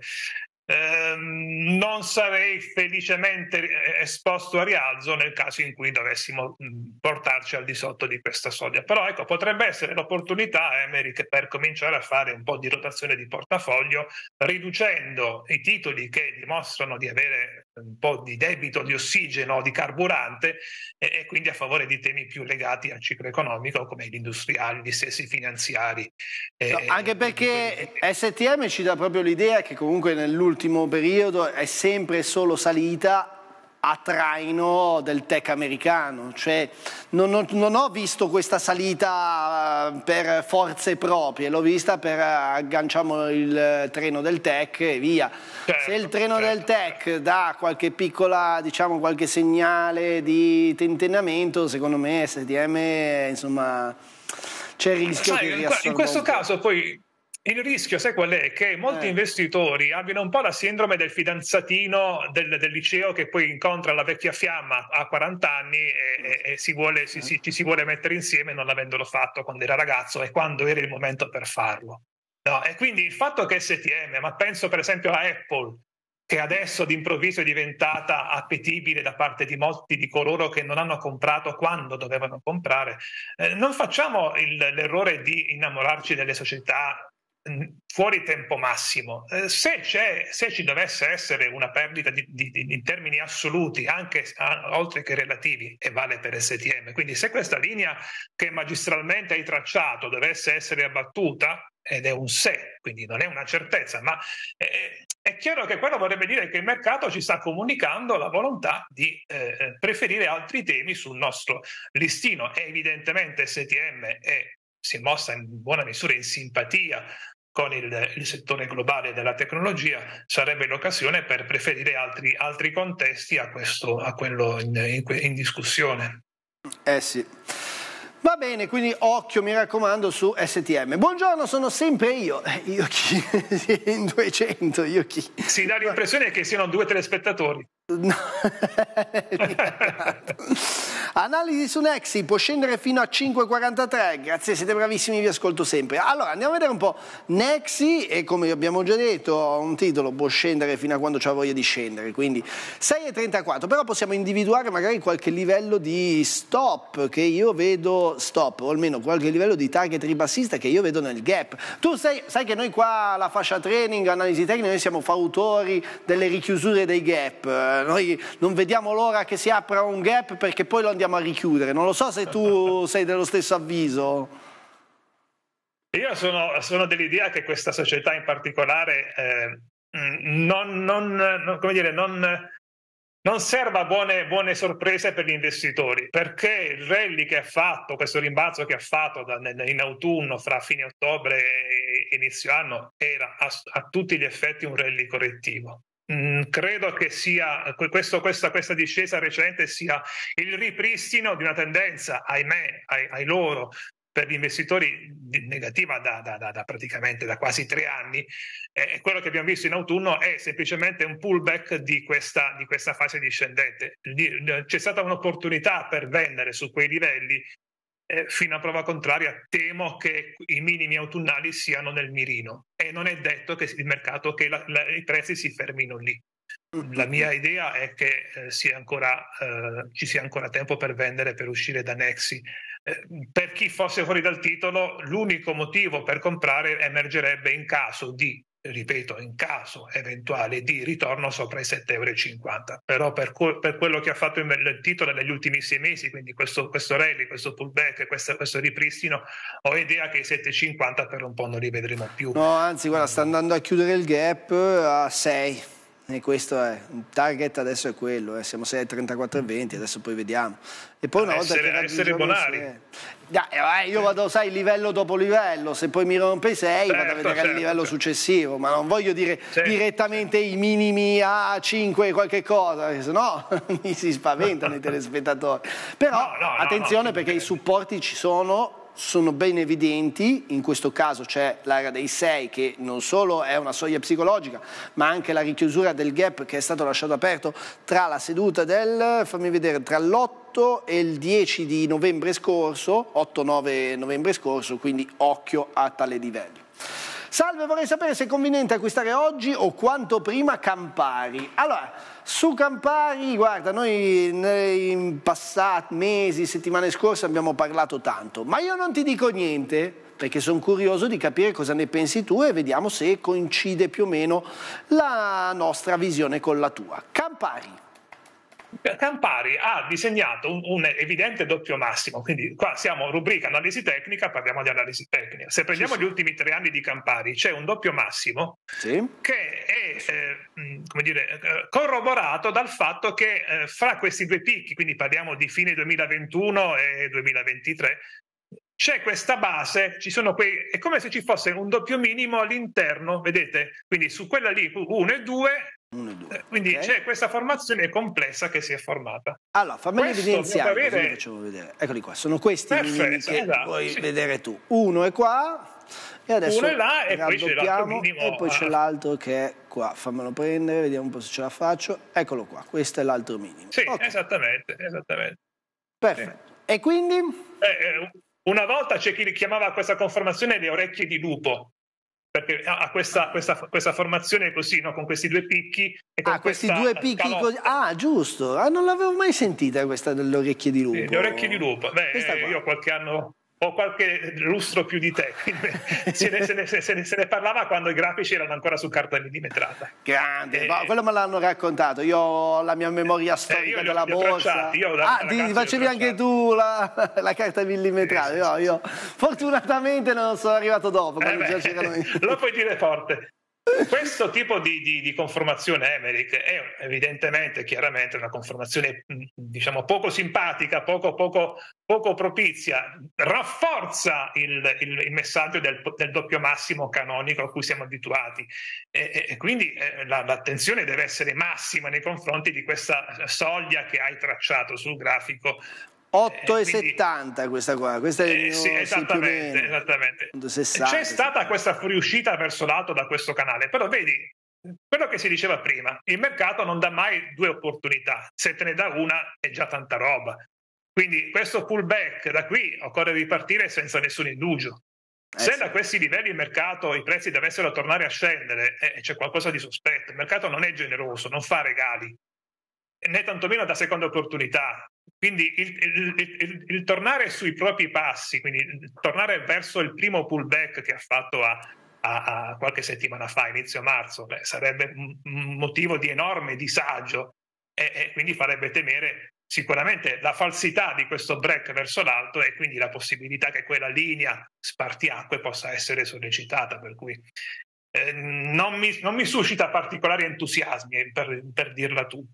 Non sarei felicemente esposto a rialzo nel caso in cui dovessimo portarci al di sotto di questa soglia, però ecco, potrebbe essere l'opportunità, Emery, per cominciare a fare un po' di rotazione di portafoglio, riducendo i titoli che dimostrano di avere un po' di debito di ossigeno, di carburante, e quindi a favore di temi più legati al ciclo economico come gli industriali, gli stessi finanziari. Anche perché STM ci dà proprio l'idea che comunque nell'ultimo periodo è sempre solo salita a traino del tech americano, cioè non ho visto questa salita per forze proprie, l'ho vista per agganciamo il treno del tech e via. Certo, se il treno del tech dà qualche piccola, diciamo, qualche segnale di tentennamento, secondo me STM, insomma, c'è il rischio che riassorba. In questo caso poi il rischio, sai qual è? Che molti investitori abbiano un po' la sindrome del fidanzatino del liceo che poi incontra la vecchia fiamma a 40 anni e ci si vuole mettere insieme non avendolo fatto quando era ragazzo e quando era il momento per farlo. No, e quindi il fatto che STM, ma penso per esempio a Apple, che adesso d'improvviso è diventata appetibile da parte di molti di coloro che non hanno comprato quando dovevano comprare, non facciamo l'errore di innamorarci delle società fuori tempo massimo. Se ci dovesse essere una perdita in termini assoluti, anche oltre che relativi, e vale per STM, quindi se questa linea che magistralmente hai tracciato dovesse essere abbattuta, ed è un se, quindi non è una certezza, ma è chiaro che quello vorrebbe dire che il mercato ci sta comunicando la volontà di preferire altri temi sul nostro listino. E evidentemente STM si è mossa in buona misura in simpatia con il settore globale della tecnologia, sarebbe l'occasione per preferire altri contesti a quello in discussione. Sì. Va bene, quindi occhio, mi raccomando, su STM. Buongiorno, sono sempre io. Io chi? In 200, io chi? Si dà l'impressione che siano due telespettatori. No. Analisi su Nexi, può scendere fino a 5,43. Grazie, siete bravissimi, vi ascolto sempre. Allora andiamo a vedere un po'. Nexi, e come abbiamo già detto, un titolo può scendere fino a quando c'ha voglia di scendere, quindi 6,34. Però possiamo individuare magari qualche livello di stop che io vedo, o almeno qualche livello di target ribassista che io vedo nel gap. Tu sai che noi qua alla fascia training, analisi tecnica, noi siamo fautori delle richiusure dei gap. Noi non vediamo l'ora che si apra un gap perché poi lo andiamo a richiudere. Non lo so se tu sei dello stesso avviso. Io sono dell'idea che questa società in particolare non non serva buone sorprese per gli investitori, perché il rally che ha fatto, questo rimbalzo che ha fatto in autunno fra fine ottobre e inizio anno, era a tutti gli effetti un rally correttivo. Credo che sia questa discesa recente sia il ripristino di una tendenza, ahimè, ai loro, per gli investitori negativa da praticamente da quasi 3 anni. Quello che abbiamo visto in autunno è semplicemente un pullback di questa fase discendente. C'è stata un'opportunità per vendere su quei livelli, fino a prova contraria temo che i minimi autunnali siano nel mirino, e non è detto che il mercato, che i prezzi si fermino lì. La mia idea è che ci sia ancora tempo per vendere, per uscire da Nexi. Per chi fosse fuori dal titolo, l'unico motivo per comprare emergerebbe in caso eventuale di ritorno sopra i 7,50 €. Però per quello che ha fatto il titolo negli ultimi 6 mesi, quindi questo rally, questo pullback, questo ripristino, ho idea che i 7,50 per un po' non li vedremo più. No, anzi, guarda, sta andando a chiudere il gap a 6. E questo è il target, adesso è quello, siamo 6,34,20, adesso poi vediamo. E poi una volta che essere bonari. Io vado, sai, livello dopo livello, se poi mi rompe i 6 vado a vedere il livello successivo, ma non voglio dire direttamente i minimi a 5 qualche cosa, perché sennò mi si spaventano i telespettatori. Però attenzione, perché i supporti ci sono ben evidenti. In questo caso c'è l'area dei 6, che non solo è una soglia psicologica, ma anche la richiusura del gap che è stato lasciato aperto tra la seduta tra l'8 e il 10 di novembre scorso, 8-9 novembre scorso, quindi occhio a tale livello. Salve, vorrei sapere se è conveniente acquistare oggi o quanto prima Campari. Allora, su Campari, guarda, noi in passati mesi, settimane scorse abbiamo parlato tanto, ma io non ti dico niente, perché sono curioso di capire cosa ne pensi tu e vediamo se coincide più o meno la nostra visione con la tua. Campari ha disegnato un evidente doppio massimo, quindi qua siamo rubrica analisi tecnica, parliamo di analisi tecnica. Se prendiamo gli ultimi 3 anni di Campari, c'è un doppio massimo che è corroborato dal fatto che fra questi 2 picchi, quindi parliamo di fine 2021 e 2023, c'è questa base, è come se ci fosse un doppio minimo all'interno, vedete? Quindi su quella lì 1 e 2, quindi c'è questa formazione complessa che si è formata. Allora, fammi evidenziare, così facciamo vedere. Eccoli qua, sono questi i minimi che vuoi vedere tu. Uno è qua, e adesso uno è là, e poi c'è l'altro minimo, e poi c'è l'altro che è qua. Fammelo prendere, vediamo un po' se ce la faccio. Eccolo qua, questo è l'altro minimo. Sì, esattamente. Perfetto. E quindi? Una volta c'è chi chiamava questa conformazione le orecchie di lupo, perché ha questa formazione così, no? Con questi 2 picchi. E con questi 2 picchi così. Giusto. Non l'avevo mai sentita questa delle orecchie di lupo. Sì, le orecchie di lupo. Io qualche anno ho qualche lustro più di te, quindi se ne parlava quando i grafici erano ancora su carta millimetrata. Grande, quello me l'hanno raccontato, io ho la mia memoria storica della borsa. Ti facevi anche tu la carta millimetrata? Sì. Io fortunatamente non sono arrivato dopo. Lo puoi dire forte. Questo tipo di conformazione Emmerich è evidentemente, chiaramente, una conformazione, diciamo, poco simpatica, poco propizia, rafforza il messaggio del doppio massimo canonico a cui siamo abituati, e quindi l'attenzione deve essere massima nei confronti di questa soglia che hai tracciato sul grafico. 8,70 questa qua, questa è esattamente. C'è stata questa fuoriuscita verso l'alto da questo canale, però vedi, quello che si diceva prima, il mercato non dà mai 2 opportunità, se te ne dà una è già tanta roba, quindi questo pullback da qui occorre ripartire senza nessun indugio. Se da questi livelli il mercato, i prezzi dovessero tornare a scendere, c'è qualcosa di sospetto. Il mercato non è generoso, non fa regali, né tantomeno da seconda opportunità. Quindi il tornare sui propri passi, quindi tornare verso il primo pullback che ha fatto a qualche settimana fa, inizio marzo, sarebbe un motivo di enorme disagio, e quindi farebbe temere sicuramente la falsità di questo break verso l'alto, e quindi la possibilità che quella linea spartiacque possa essere sollecitata, per cui non mi suscita particolari entusiasmi, per dirla tutta.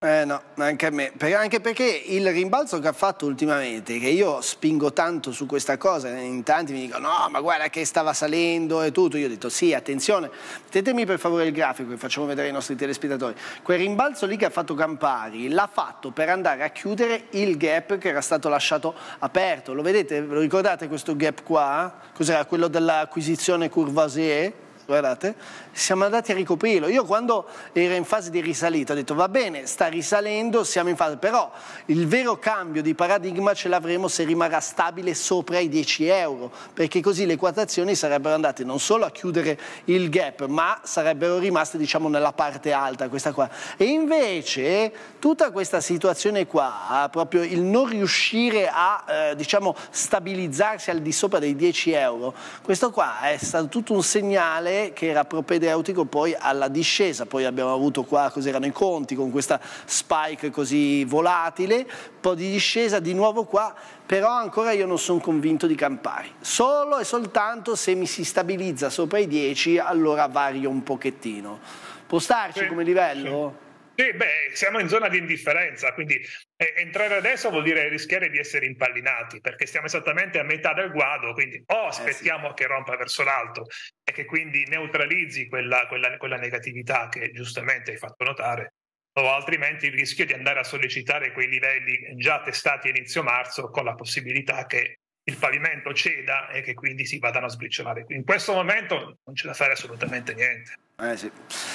No, anche a me, anche perché il rimbalzo che ha fatto ultimamente, che io spingo tanto su questa cosa, in tanti mi dicono no, ma guarda che stava salendo e tutto, io ho detto sì, attenzione, mettetemi per favore il grafico che facciamo vedere ai nostri telespettatori, quel rimbalzo lì che ha fatto Campari l'ha fatto per andare a chiudere il gap che era stato lasciato aperto, lo vedete, lo ricordate questo gap qua? Cos'era quello dell'acquisizione Courvoisier? Guardate, siamo andati a ricoprirlo. Io quando ero in fase di risalita ho detto va bene, sta risalendo, siamo in fase, però il vero cambio di paradigma ce l'avremo se rimarrà stabile sopra i 10 euro, perché così le quotazioni sarebbero andate non solo a chiudere il gap, ma sarebbero rimaste diciamo nella parte alta, questa qua. E invece tutta questa situazione qua, proprio il non riuscire a diciamo stabilizzarsi al di sopra dei 10 euro, questo qua è stato tutto un segnale che era propedeutico poi alla discesa. Poi abbiamo avuto qua cos'erano i conti con questa spike così volatile, un po' di discesa di nuovo qua, però ancora io non sono convinto di Campari, solo e soltanto se mi si stabilizza sopra i 10 allora vario un pochettino. Può starci come livello? Sì, beh, siamo in zona di indifferenza, quindi entrare adesso vuol dire rischiare di essere impallinati, perché stiamo esattamente a metà del guado, quindi o aspettiamo che rompa verso l'alto e che quindi neutralizzi quella negatività che giustamente hai fatto notare, o altrimenti il rischio di andare a sollecitare quei livelli già testati a inizio marzo con la possibilità che il pavimento ceda e che quindi si vadano a sbriciolare. In questo momento non c'è da fare assolutamente niente. Sì.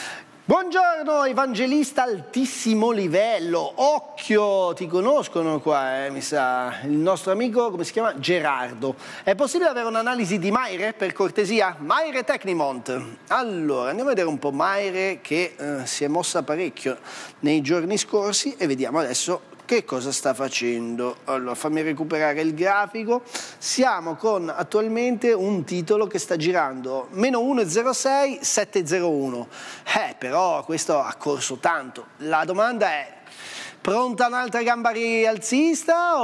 Buongiorno evangelista altissimo livello, occhio, ti conoscono qua, mi sa, il nostro amico, come si chiama? Gerardo. È possibile avere un'analisi di Maire per cortesia? Maire Tecnimont. Allora, andiamo a vedere un po' Maire che si è mossa parecchio nei giorni scorsi e vediamo adesso che cosa sta facendo. Allora, fammi recuperare il grafico. Siamo con attualmente un titolo che sta girando meno 1,06, 7,01. Però questo ha corso tanto. La domanda è: pronta un'altra gamba rialzista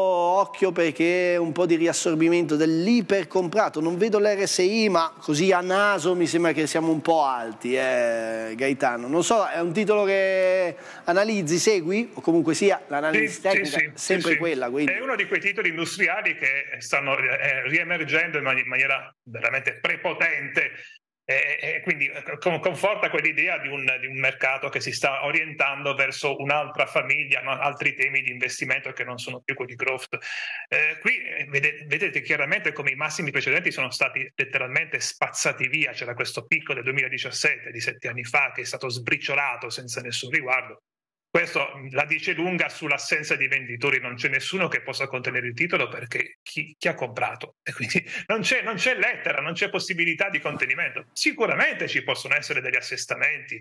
o occhio perché un po' di riassorbimento dell'ipercomprato? Non vedo l'RSI, ma così a naso mi sembra che siamo un po' alti, Gaetano. Non so, è un titolo che analizzi, segui? O comunque sia, l'analisi tecnica è sempre quella. Quindi. È uno di quei titoli industriali che stanno riemergendo in maniera veramente prepotente. E quindi conforta quell'idea di un mercato che si sta orientando verso un'altra famiglia, altri temi di investimento che non sono più quelli growth. Qui vedete chiaramente come i massimi precedenti sono stati letteralmente spazzati via. C'era questo picco del 2017, di 7 anni fa, che è stato sbriciolato senza nessun riguardo. Questo la dice lunga sull'assenza di venditori, non c'è nessuno che possa contenere il titolo perché chi ha comprato, e quindi non c'è lettera, non c'è possibilità di contenimento. Sicuramente ci possono essere degli assestamenti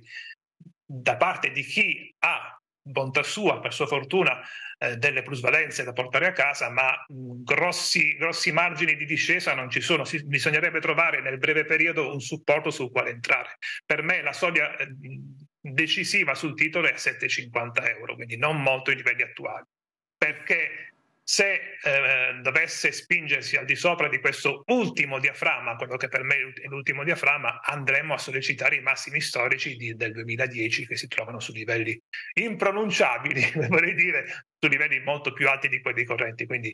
da parte di chi ha, bontà sua, per sua fortuna, delle plusvalenze da portare a casa, ma grossi margini di discesa non ci sono. Bisognerebbe trovare nel breve periodo un supporto sul quale entrare. Per me la soglia decisiva sul titolo è 7,50 euro, quindi non molto i livelli attuali, perché se dovesse spingersi al di sopra di questo ultimo diaframma, quello che per me è l'ultimo diaframma, andremo a sollecitare i massimi storici del 2010 che si trovano su livelli impronunciabili, vorrei dire, su livelli molto più alti di quelli correnti. Quindi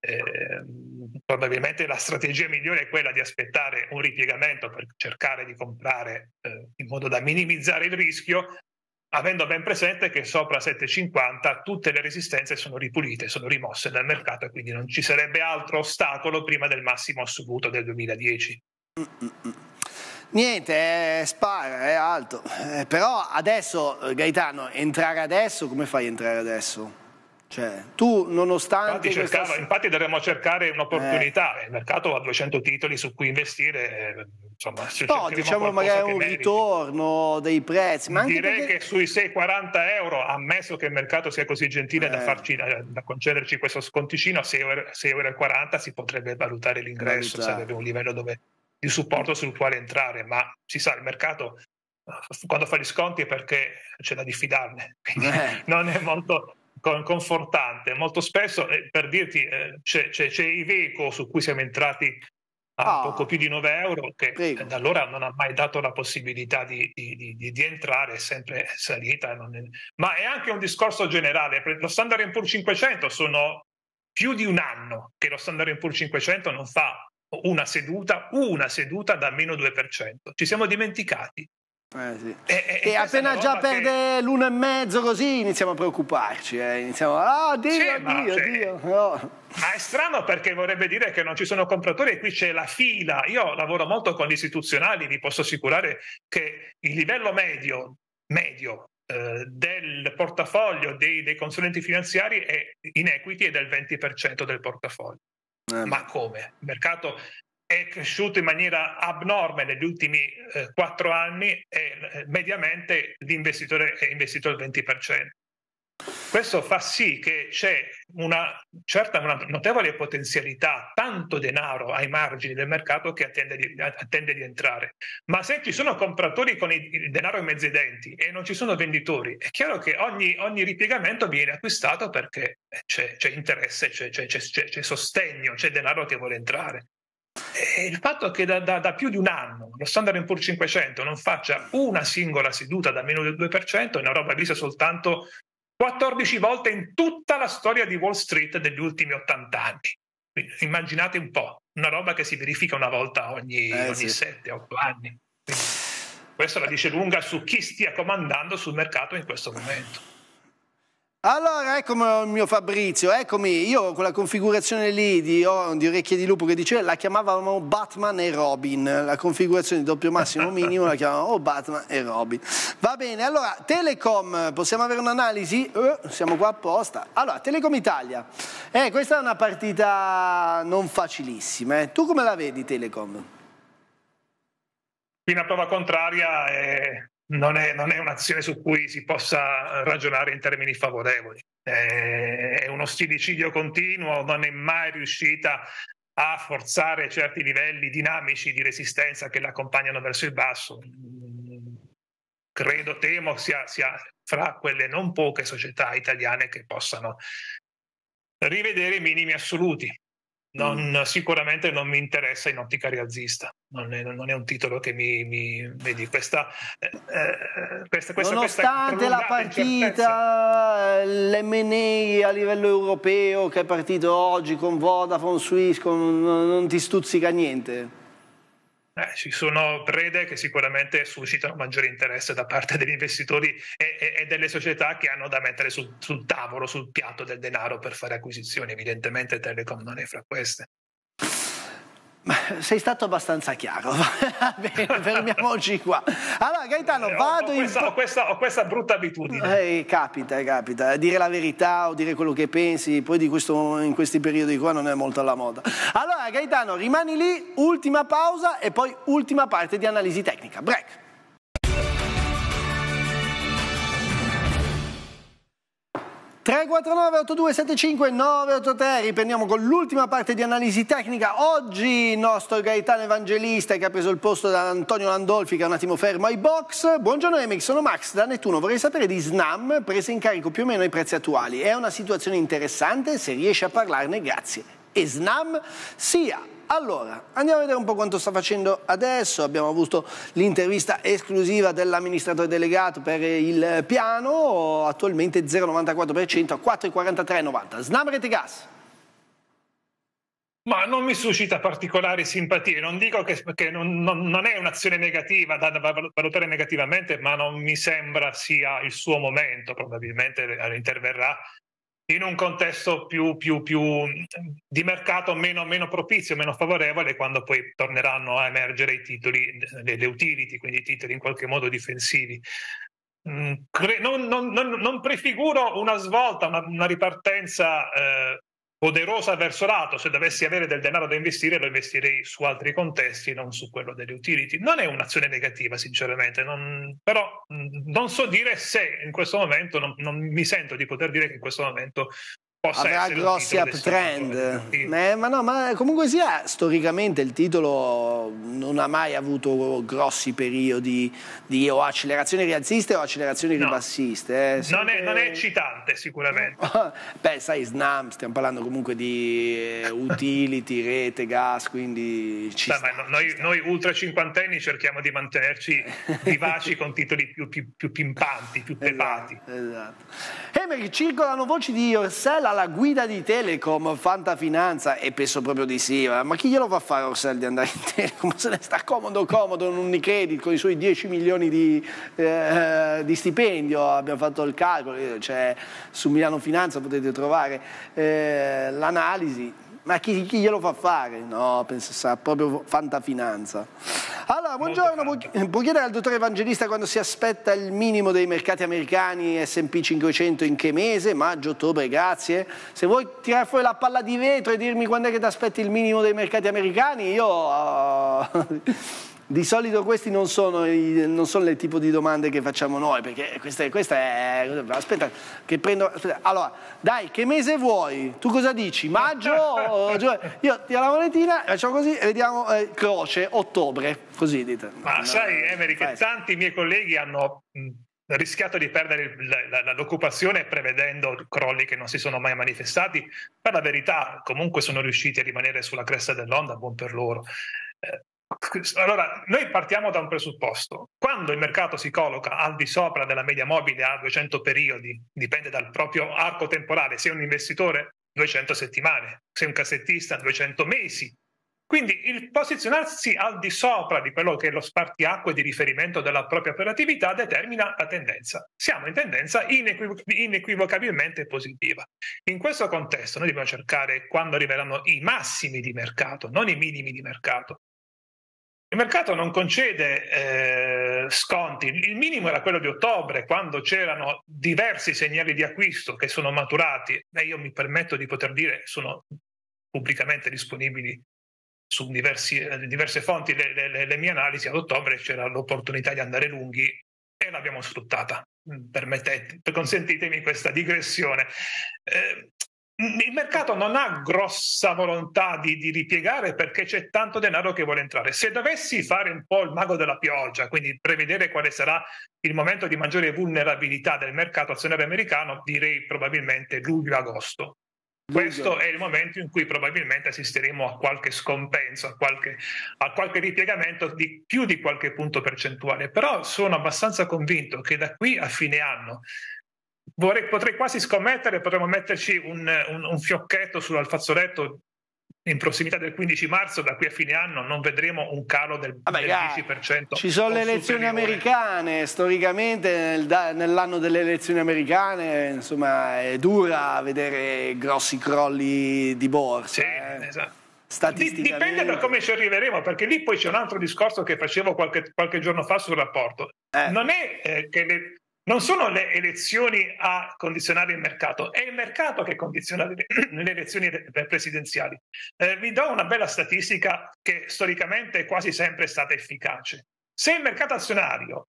probabilmente la strategia migliore è quella di aspettare un ripiegamento per cercare di comprare in modo da minimizzare il rischio, avendo ben presente che sopra 7,50 tutte le resistenze sono ripulite, sono rimosse dal mercato e quindi non ci sarebbe altro ostacolo prima del massimo assoluto del 2010. Niente, spara, è alto. Però adesso, Gaetano, entrare adesso, come fai a entrare adesso? Cioè, tu nonostante... Infatti dovremmo cercare un'opportunità, il mercato ha 200 titoli su cui investire, insomma... No, diciamo magari un ritorno dei prezzi. Ma anche direi che sui 6,40 euro, ammesso che il mercato sia così gentile da concederci questo sconticino, a 6,40 euro si potrebbe valutare l'ingresso, sarebbe un livello di supporto sul quale entrare, ma si sa, il mercato quando fa gli sconti è perché c'è da diffidarne, quindi non è molto... confortante. Molto spesso, per dirti, c'è Iveco su cui siamo entrati a poco più di 9 euro, che prego. da allora non ha mai dato la possibilità di entrare, è sempre salita. Ma è anche un discorso generale. Lo Standard & Poor's 500 sono più di un anno che lo Standard & Poor's 500 non fa una seduta da meno 2%. Ci siamo dimenticati. Sì. E appena già perde l'1,5 così iniziamo a preoccuparci, iniziamo Dio. No. Ma è strano, perché vorrebbe dire che non ci sono compratori e qui c'è la fila. Io lavoro molto con gli istituzionali, vi posso assicurare che il livello medio del portafoglio dei consulenti finanziari in equity è del 20% del portafoglio. Ma come? Il mercato è cresciuto in maniera abnorme negli ultimi 4 anni e mediamente l'investitore è investito il 20%. Questo fa sì che c'è una notevole potenzialità, tanto denaro ai margini del mercato che attende di entrare. Ma se ci sono compratori con il denaro in mezzo ai denti e non ci sono venditori, è chiaro che ogni ripiegamento viene acquistato perché c'è interesse, c'è sostegno, c'è denaro che vuole entrare. E il fatto che da più di un anno lo Standard & Poor's 500 non faccia una singola seduta da meno del 2% è una roba vista soltanto 14 volte in tutta la storia di Wall Street degli ultimi 80 anni. Quindi, immaginate un po', una roba che si verifica una volta ogni 7-8 anni. Quindi, questo la dice lunga su chi stia comandando sul mercato in questo momento. Allora, eccomi il mio Fabrizio, eccomi, io con la configurazione lì di Orecchie di Lupo che diceva, la chiamavamo Batman e Robin, la configurazione di doppio massimo minimo la chiamavamo Batman e Robin. Va bene, allora, Telecom, possiamo avere un'analisi? Siamo qua apposta. Allora, Telecom Italia, questa è una partita non facilissima, Tu come la vedi, Telecom? Qui una prova contraria non è un'azione su cui si possa ragionare in termini favorevoli. È uno stillicidio continuo, non è mai riuscita a forzare certi livelli dinamici di resistenza che l'accompagnano verso il basso. Temo sia fra quelle non poche società italiane che possano rivedere i minimi assoluti. Sicuramente non mi interessa in ottica rialzista, non è un titolo che mi vedi questa nonostante la partita, l'M&A a livello europeo che è partito oggi con Vodafone, Swisscom, non ti stuzzica niente? Ci sono prede che sicuramente suscitano maggiore interesse da parte degli investitori e delle società che hanno da mettere sul tavolo, sul piatto del denaro per fare acquisizioni. Evidentemente Telecom non è fra queste. Sei stato abbastanza chiaro. Bene, fermiamoci qua. Allora, Gaetano, ho questa brutta abitudine. Capita, dire la verità o dire quello che pensi, poi in questi periodi qua non è molto alla moda. Allora, Gaetano, rimani lì, ultima pausa e poi ultima parte di analisi tecnica. Break. Tre 349-8275-983, riprendiamo con l'ultima parte di analisi tecnica. Oggi il nostro Gaetano Evangelista che ha preso il posto da Antonio Landolfi che è un attimo fermo ai box. Buongiorno Emic, sono Max da Nettuno, vorrei sapere di Snam, presa in carico più o meno ai prezzi attuali. È una situazione interessante, se riesce a parlarne grazie. E Snam sia. Allora, andiamo a vedere un po' quanto sta facendo adesso. Abbiamo avuto l'intervista esclusiva dell'amministratore delegato per il piano, attualmente 0,94% a 4,43,90. Snam Rete Gas. Ma non mi suscita particolari simpatie, non dico che non è un'azione negativa da valutare negativamente, ma non mi sembra sia il suo momento, probabilmente interverrà in un contesto più di mercato meno propizio, meno favorevole, quando poi torneranno a emergere i titoli, le utility, quindi i titoli in qualche modo difensivi. Non prefiguro una svolta, una ripartenza poderosa verso l'alto. Se dovessi avere del denaro da investire, lo investirei su altri contesti, non su quello delle utility. Non è un'azione negativa, sinceramente, però non so dire se in questo momento, non mi sento di poter dire che in questo momento avrà grossi uptrend, ma comunque sia, storicamente il titolo non ha mai avuto grossi periodi di o accelerazioni rialziste o accelerazioni ribassiste. Non è eccitante sicuramente. Beh, sai, SNAM, stiamo parlando comunque di utility, rete, gas, quindi noi ultra cinquantenni cerchiamo di mantenerci vivaci con titoli più pimpanti, più pepati. Esatto. Emery, circolano voci di Orcel alla guida di Telecom, Fantafinanza, e penso proprio di sì, ma chi glielo fa fare Orcel di andare in Telecom? Se ne sta comodo in un Unicredit con i suoi 10 milioni di stipendio, abbiamo fatto il calcolo, cioè su Milano Finanza potete trovare l'analisi. Ma chi glielo fa fare? No, penso sarà proprio Fantafinanza. Allora, buongiorno, può chiedere al dottore Evangelista quando si aspetta il minimo dei mercati americani S&P 500 in che mese? Maggio, ottobre, grazie. Se vuoi tirare fuori la palla di vetro e dirmi quando è che ti aspetti il minimo dei mercati americani, io... Di solito questi non sono il tipo di domande che facciamo noi, perché questa è... Aspetta, che prendo... Aspetta. Allora, dai, che mese vuoi? Tu cosa dici? Maggio? Io tiro la monetina, facciamo così e vediamo croce, ottobre, così dite. Ma sai, Emery, che tanti miei colleghi hanno rischiato di perdere l'occupazione prevedendo crolli che non si sono mai manifestati. Per la verità, comunque sono riusciti a rimanere sulla cresta dell'onda, buon per loro. Allora, noi partiamo da un presupposto: quando il mercato si colloca al di sopra della media mobile a 200 periodi, dipende dal proprio arco temporale, se è un investitore 200 settimane, se è un cassettista 200 mesi. Quindi il posizionarsi al di sopra di quello che è lo spartiacque di riferimento della propria operatività determina la tendenza. Siamo in tendenza inequivocabilmente positiva. In questo contesto noi dobbiamo cercare quando arriveranno i massimi di mercato, non i minimi di mercato. Il mercato non concede sconti. Il minimo era quello di ottobre, quando c'erano diversi segnali di acquisto che sono maturati, e io mi permetto di poter dire sono pubblicamente disponibili su diverse fonti le mie analisi. Ad ottobre c'era l'opportunità di andare lunghi e l'abbiamo sfruttata. Consentitemi questa digressione. Il mercato non ha grossa volontà di ripiegare perché c'è tanto denaro che vuole entrare. Se dovessi fare un po' il mago della pioggia, quindi prevedere quale sarà il momento di maggiore vulnerabilità del mercato azionario americano, direi probabilmente luglio-agosto. Questo è il momento in cui probabilmente assisteremo a qualche scompenso, a qualche ripiegamento di più di qualche punto percentuale. Però sono abbastanza convinto che da qui a fine anno potrei quasi scommettere, potremmo metterci un fiocchetto sull'alfazzoletto in prossimità del 15 marzo, da qui a fine anno non vedremo un calo del 10%. Ci sono le elezioni americane, storicamente nell'anno delle elezioni americane, insomma, è dura vedere grossi crolli di borsa. Sì, esatto. Dipende da come ci arriveremo, perché lì poi c'è un altro discorso che facevo qualche giorno fa sul rapporto. Non è che non sono le elezioni a condizionare il mercato, è il mercato che condiziona le elezioni presidenziali. Vi do una bella statistica che storicamente è quasi sempre stata efficace. Se il mercato azionario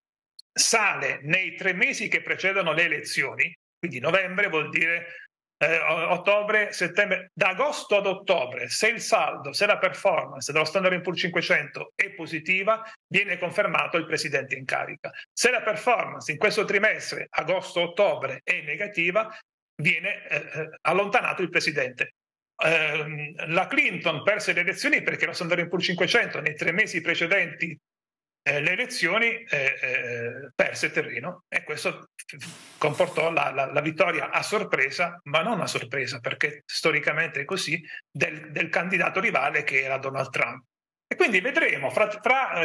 sale nei 3 mesi che precedono le elezioni, quindi novembre vuol dire ottobre, settembre, da agosto ad ottobre, se il saldo, se la performance dello Standard & Poor's 500 è positiva, viene confermato il presidente in carica. Se la performance in questo trimestre, agosto-ottobre, è negativa, viene allontanato il presidente. La Clinton perse le elezioni perché lo Standard & Poor's 500 nei 3 mesi precedenti le elezioni perse terreno, e questo comportò la vittoria a sorpresa, ma non a sorpresa perché storicamente è così, del candidato rivale che era Donald Trump. E quindi vedremo fra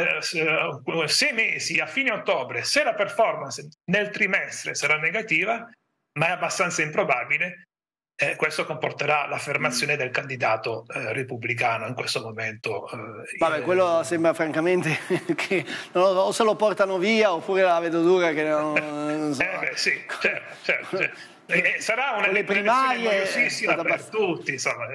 6 mesi, a fine ottobre, se la performance nel trimestre sarà negativa, ma è abbastanza improbabile. Questo comporterà l'affermazione del candidato repubblicano in questo momento. Vabbè, quello sembra francamente che o se lo portano via oppure la vedo dura che non so. Sì, certo. Sarà una primarie noiosissima per tutti, insomma.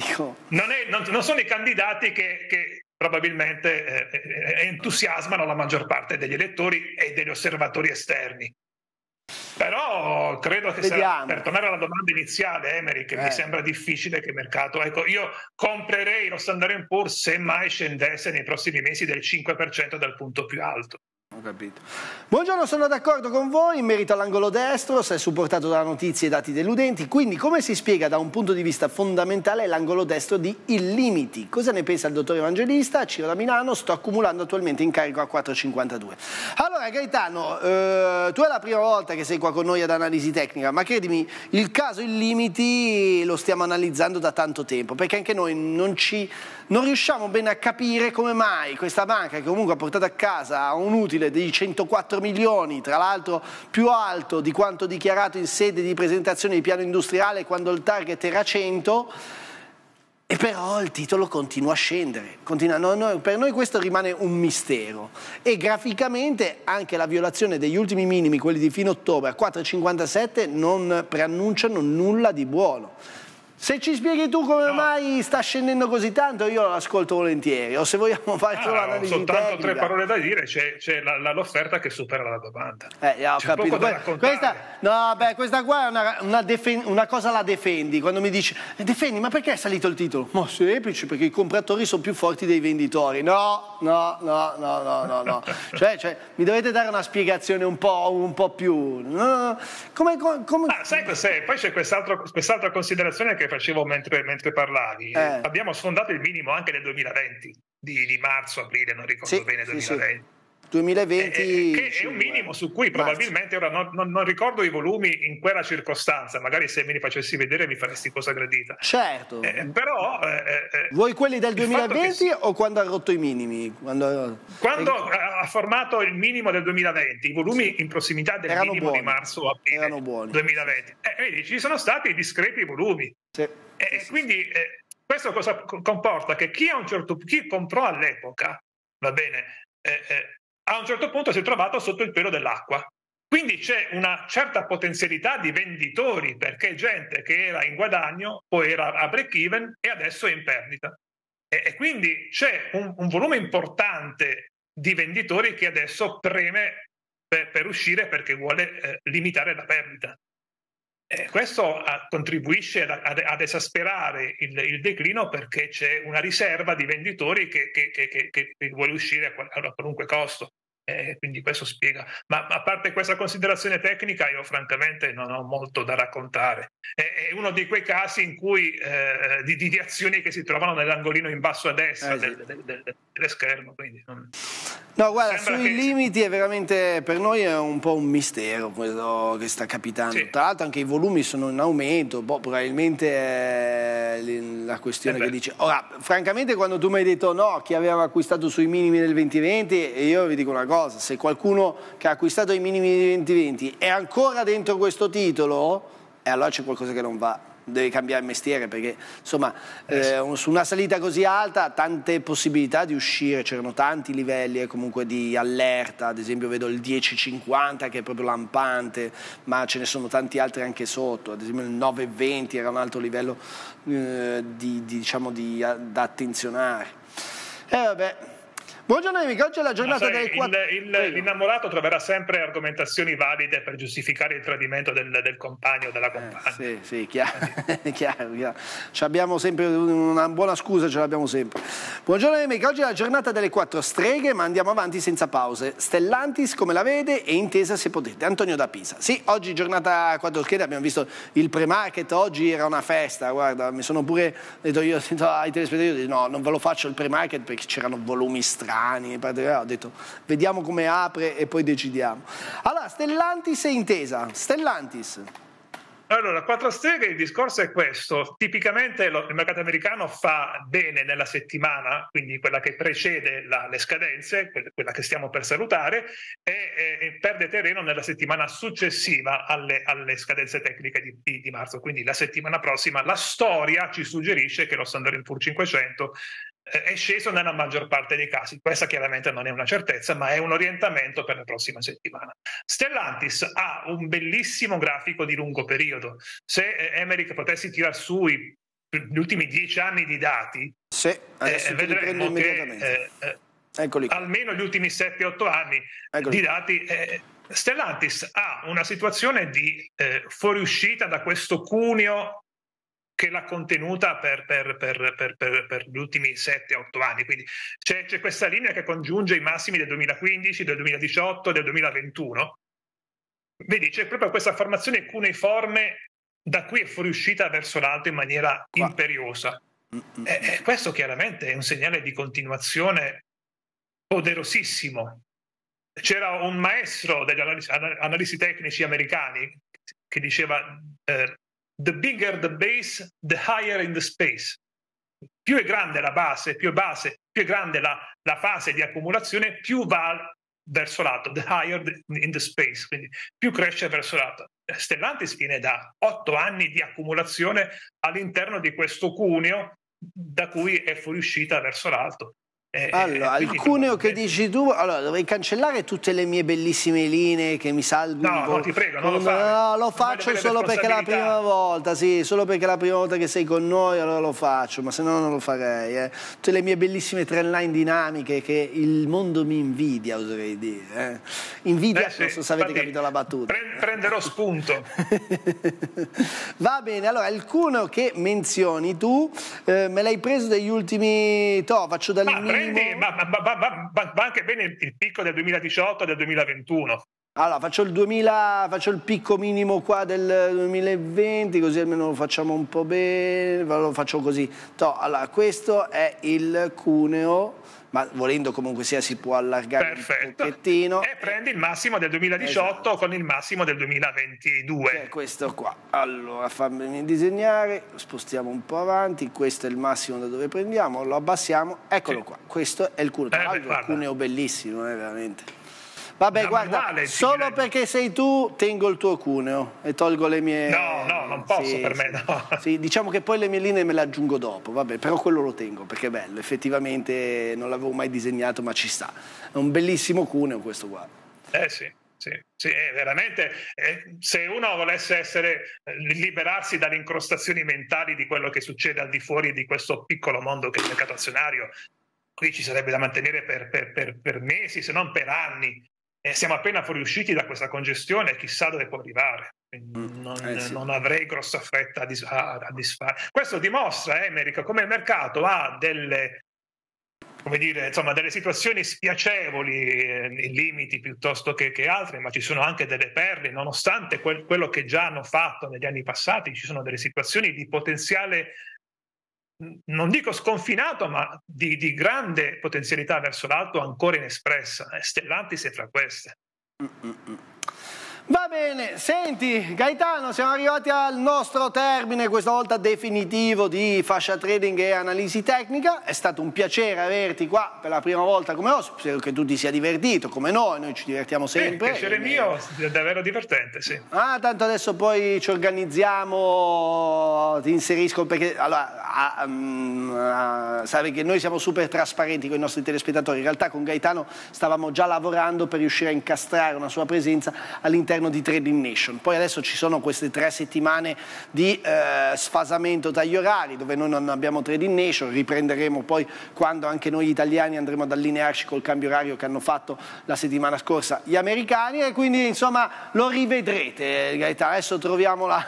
Non sono i candidati che probabilmente entusiasmano la maggior parte degli elettori e degli osservatori esterni. Però Io credo che sarà, per tornare alla domanda iniziale, Emery, che mi sembra difficile che il mercato... Ecco, io comprerei lo Standard & Poor's se mai scendesse nei prossimi mesi del 5% dal punto più alto. Ho capito. Buongiorno, sono d'accordo con voi in merito all'angolo destro, se è supportato da notizie e dati deludenti, quindi come si spiega da un punto di vista fondamentale l'angolo destro di Illimity? Cosa ne pensa il dottor Evangelista? Ciro da Milano, sto accumulando attualmente in carico a 4,52. Allora Gaetano, tu è la prima volta che sei qua con noi ad Analisi Tecnica, ma credimi, il caso Illimity lo stiamo analizzando da tanto tempo, perché anche noi non riusciamo bene a capire come mai questa banca, che comunque ha portato a casa un utile di 104 milioni, tra l'altro più alto di quanto dichiarato in sede di presentazione di piano industriale quando il target era 100, e però il titolo continua a scendere. Per noi questo rimane un mistero. E graficamente anche la violazione degli ultimi minimi, quelli di fine ottobre a 4,57, non preannunciano nulla di buono. Se ci spieghi tu come mai sta scendendo così tanto, io l'ascolto volentieri, o se vogliamo fare solo l'analisi tecnica. Ho soltanto 3 parole da dire, c'è l'offerta che supera la domanda. Ho capito. Questa qua è una cosa la defendi, quando mi dici, defendi, ma perché è salito il titolo? Ma semplice, perché i compratori sono più forti dei venditori. No. Cioè, mi dovete dare una spiegazione un po' più... sai cos'è? Poi c'è quest'altra considerazione che facevo mentre parlavi. Abbiamo sfondato il minimo anche nel 2020 di marzo, aprile, non ricordo bene, 2020. Sì. 2020 che è un minimo su cui probabilmente ora non ricordo i volumi in quella circostanza, magari se me li facessi vedere mi faresti cosa gradita. Certo. Però vuoi quelli del 2020 o quando ha rotto i minimi? Quando ha formato il minimo del 2020, i volumi in prossimità del minimo di marzo o aprile 2020. Vedi, ci sono stati discreti volumi. Quindi questo cosa comporta? Che chi comprò all'epoca, va bene, a un certo punto si è trovato sotto il pelo dell'acqua. Quindi c'è una certa potenzialità di venditori, perché gente che era in guadagno, poi era a break even e adesso è in perdita. E quindi c'è un volume importante di venditori che adesso preme per uscire perché vuole limitare la perdita. Questo contribuisce ad esasperare il declino, perché c'è una riserva di venditori che vuole uscire a qualunque costo. Quindi questo spiega. Ma a parte questa considerazione tecnica, io francamente non ho molto da raccontare. È uno di quei casi in cui di azioni che si trovano nell'angolino in basso a destra dello schermo. Quindi no, guarda, sui limiti è veramente, per noi è un po' un mistero quello che sta capitando. Tra l'altro anche i volumi sono in aumento, probabilmente è la questione che dice. Ora, francamente, quando tu mi hai detto no, chi aveva acquistato sui minimi del 2020, e io vi dico una cosa, se qualcuno che ha acquistato i minimi del 2020 è ancora dentro questo titolo, allora c'è qualcosa che non va. Deve cambiare mestiere, perché insomma su una salita così alta tante possibilità di uscire, c'erano tanti livelli comunque di allerta, ad esempio vedo il 10,50 che è proprio lampante, ma ce ne sono tanti altri anche sotto, ad esempio il 9,20 era un altro livello da attenzionare. Vabbè. Buongiorno amici, oggi è la giornata delle 4... L'innamorato troverà sempre argomentazioni valide per giustificare il tradimento del compagno o della compagna. Sì, chiaro. Abbiamo sempre una buona scusa, ce l'abbiamo sempre. Buongiorno amici, oggi è la giornata delle 4 streghe, ma andiamo avanti senza pause. Stellantis come la vede e Intesa se potete. Antonio da Pisa. Sì, oggi giornata 4 schede, abbiamo visto il pre-market, oggi era una festa, guarda, mi sono pure detto ai telespettatori, no, non ve lo faccio il pre-market perché c'erano volumi strani. Ho detto vediamo come apre e poi decidiamo. Allora, Stellantis e Intesa. Stellantis. Allora, 4 streghe, il discorso è questo. Tipicamente il mercato americano fa bene nella settimana, quindi quella che precede le scadenze, quella che stiamo per salutare, e perde terreno nella settimana successiva alle scadenze tecniche di marzo. Quindi la settimana prossima la storia ci suggerisce che lo Standard & Poor's 500 è sceso nella maggior parte dei casi. Questa chiaramente non è una certezza, ma è un orientamento per la prossima settimana. Stellantis ha un bellissimo grafico di lungo periodo. Se Emerick potessi tirar su gli ultimi 10 anni di dati, vedremmo che almeno gli ultimi 7-8 anni di dati Stellantis ha una situazione di fuoriuscita da questo cuneo che l'ha contenuta per gli ultimi 7-8 anni. Quindi c'è questa linea che congiunge i massimi del 2015, del 2018, del 2021. Vedi, c'è proprio questa formazione cuneiforme da cui è fuoriuscita verso l'alto in maniera imperiosa. Questo chiaramente è un segnale di continuazione poderosissimo. C'era un maestro degli analisi tecnici americani che diceva the bigger the base, the higher in the space. Più è grande la base, più è grande la fase di accumulazione, più va verso l'alto, the higher in the space, quindi più cresce verso l'alto. Stellantis viene da 8 anni di accumulazione all'interno di questo cuneo da cui è fuoriuscita verso l'alto. Allora, il cuneo che dici tu, allora dovrei cancellare tutte le mie bellissime linee che mi salgono. No, ti prego, non lo fare. No, lo faccio solo perché è la prima volta, sì, solo perché è la prima volta che sei con noi, allora lo faccio, ma se no non lo farei. Tutte le mie bellissime trendline dinamiche che il mondo mi invidia, oserei dire. Invidia, sì, non so se avete capito la battuta. Prenderò spunto. Va bene, allora il cuneo che menzioni tu, me l'hai preso dagli ultimi, faccio dal minimo. Ma anche bene il picco del 2018 e del 2021. Allora faccio il picco minimo qua del 2020, così almeno lo facciamo un po' bene, lo faccio così. Allora questo è il cuneo, ma volendo comunque sia si può allargare un pochettino. E prendi il massimo del 2018 con il massimo del 2022. Che è questo qua. Allora fammi disegnare, spostiamo un po' avanti, questo è il massimo da dove prendiamo, lo abbassiamo, eccolo qua, questo è il cuneo. Tra l'altro il cuneo bellissimo, veramente. Vabbè, guarda, solo perché sei tu tengo il tuo cuneo e tolgo le mie... No, non posso per me, no. Sì, diciamo che poi le mie linee me le aggiungo dopo, vabbè, però quello lo tengo perché è bello, effettivamente non l'avevo mai disegnato ma ci sta. È un bellissimo cuneo questo qua. Sì, è veramente, se uno volesse liberarsi dalle incrostazioni mentali di quello che succede al di fuori di questo piccolo mondo che è il mercato azionario, qui ci sarebbe da mantenere per mesi, se non per anni. Siamo appena fuoriusciti da questa congestione, chissà dove può arrivare. Non avrei grossa fretta a disfare. Questo dimostra, Emeric, come il mercato ha delle situazioni spiacevoli, limiti piuttosto che altre, ma ci sono anche delle perle, nonostante quello che già hanno fatto negli anni passati, ci sono delle situazioni di potenziale, non dico sconfinato, ma di grande potenzialità verso l'alto ancora inespressa. Stellantis è fra queste. Va bene, senti Gaetano, siamo arrivati al nostro termine, questa volta definitivo, di Fascia Trading e Analisi Tecnica. È stato un piacere averti qua per la prima volta come ospite, spero che tu ti sia divertito come noi ci divertiamo sempre. Piacere mio, è davvero divertente, sì. Tanto adesso poi ci organizziamo, ti inserisco perché allora, sai che noi siamo super trasparenti con i nostri telespettatori, in realtà con Gaetano stavamo già lavorando per riuscire a incastrare una sua presenza all'interno di Trading Nation. Poi adesso ci sono queste 3 settimane di sfasamento tra gli orari dove noi non abbiamo Trading Nation, riprenderemo poi quando anche noi italiani andremo ad allinearci col cambio orario che hanno fatto la settimana scorsa gli americani, e quindi insomma lo rivedrete Gaetano, adesso troviamo la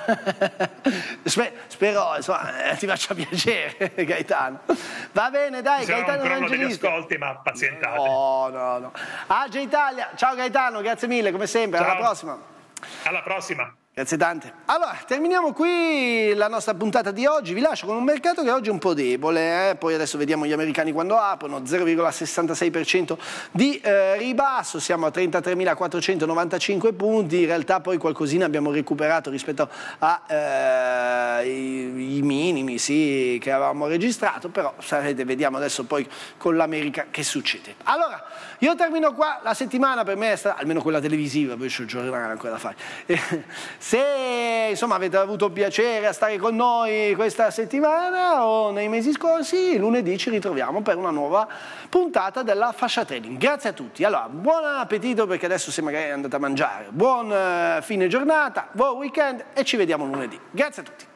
spero insomma ti faccia piacere Gaetano. Va bene, dai, Gaetano un crollo degli ascolti, ma pazientate. No. AGE Italia, ciao Gaetano, grazie mille come sempre. Ciao. Alla prossima. Alla prossima. Grazie tante. Allora, terminiamo qui la nostra puntata di oggi. Vi lascio con un mercato che oggi è un po' debole, poi adesso vediamo gli americani quando aprono, 0,66% di ribasso, siamo a 33.495 punti, in realtà poi qualcosina abbiamo recuperato rispetto ai minimi che avevamo registrato, però vediamo adesso poi con l'America che succede. Allora, io termino qua, la settimana per me è stata, almeno quella televisiva, poi c'è il giornale ancora da fare. Se insomma avete avuto piacere a stare con noi questa settimana o nei mesi scorsi, lunedì ci ritroviamo per una nuova puntata della Fascia Trading. Grazie a tutti. Allora, buon appetito perché adesso se magari andate a mangiare. Buon fine giornata, buon weekend e ci vediamo lunedì. Grazie a tutti.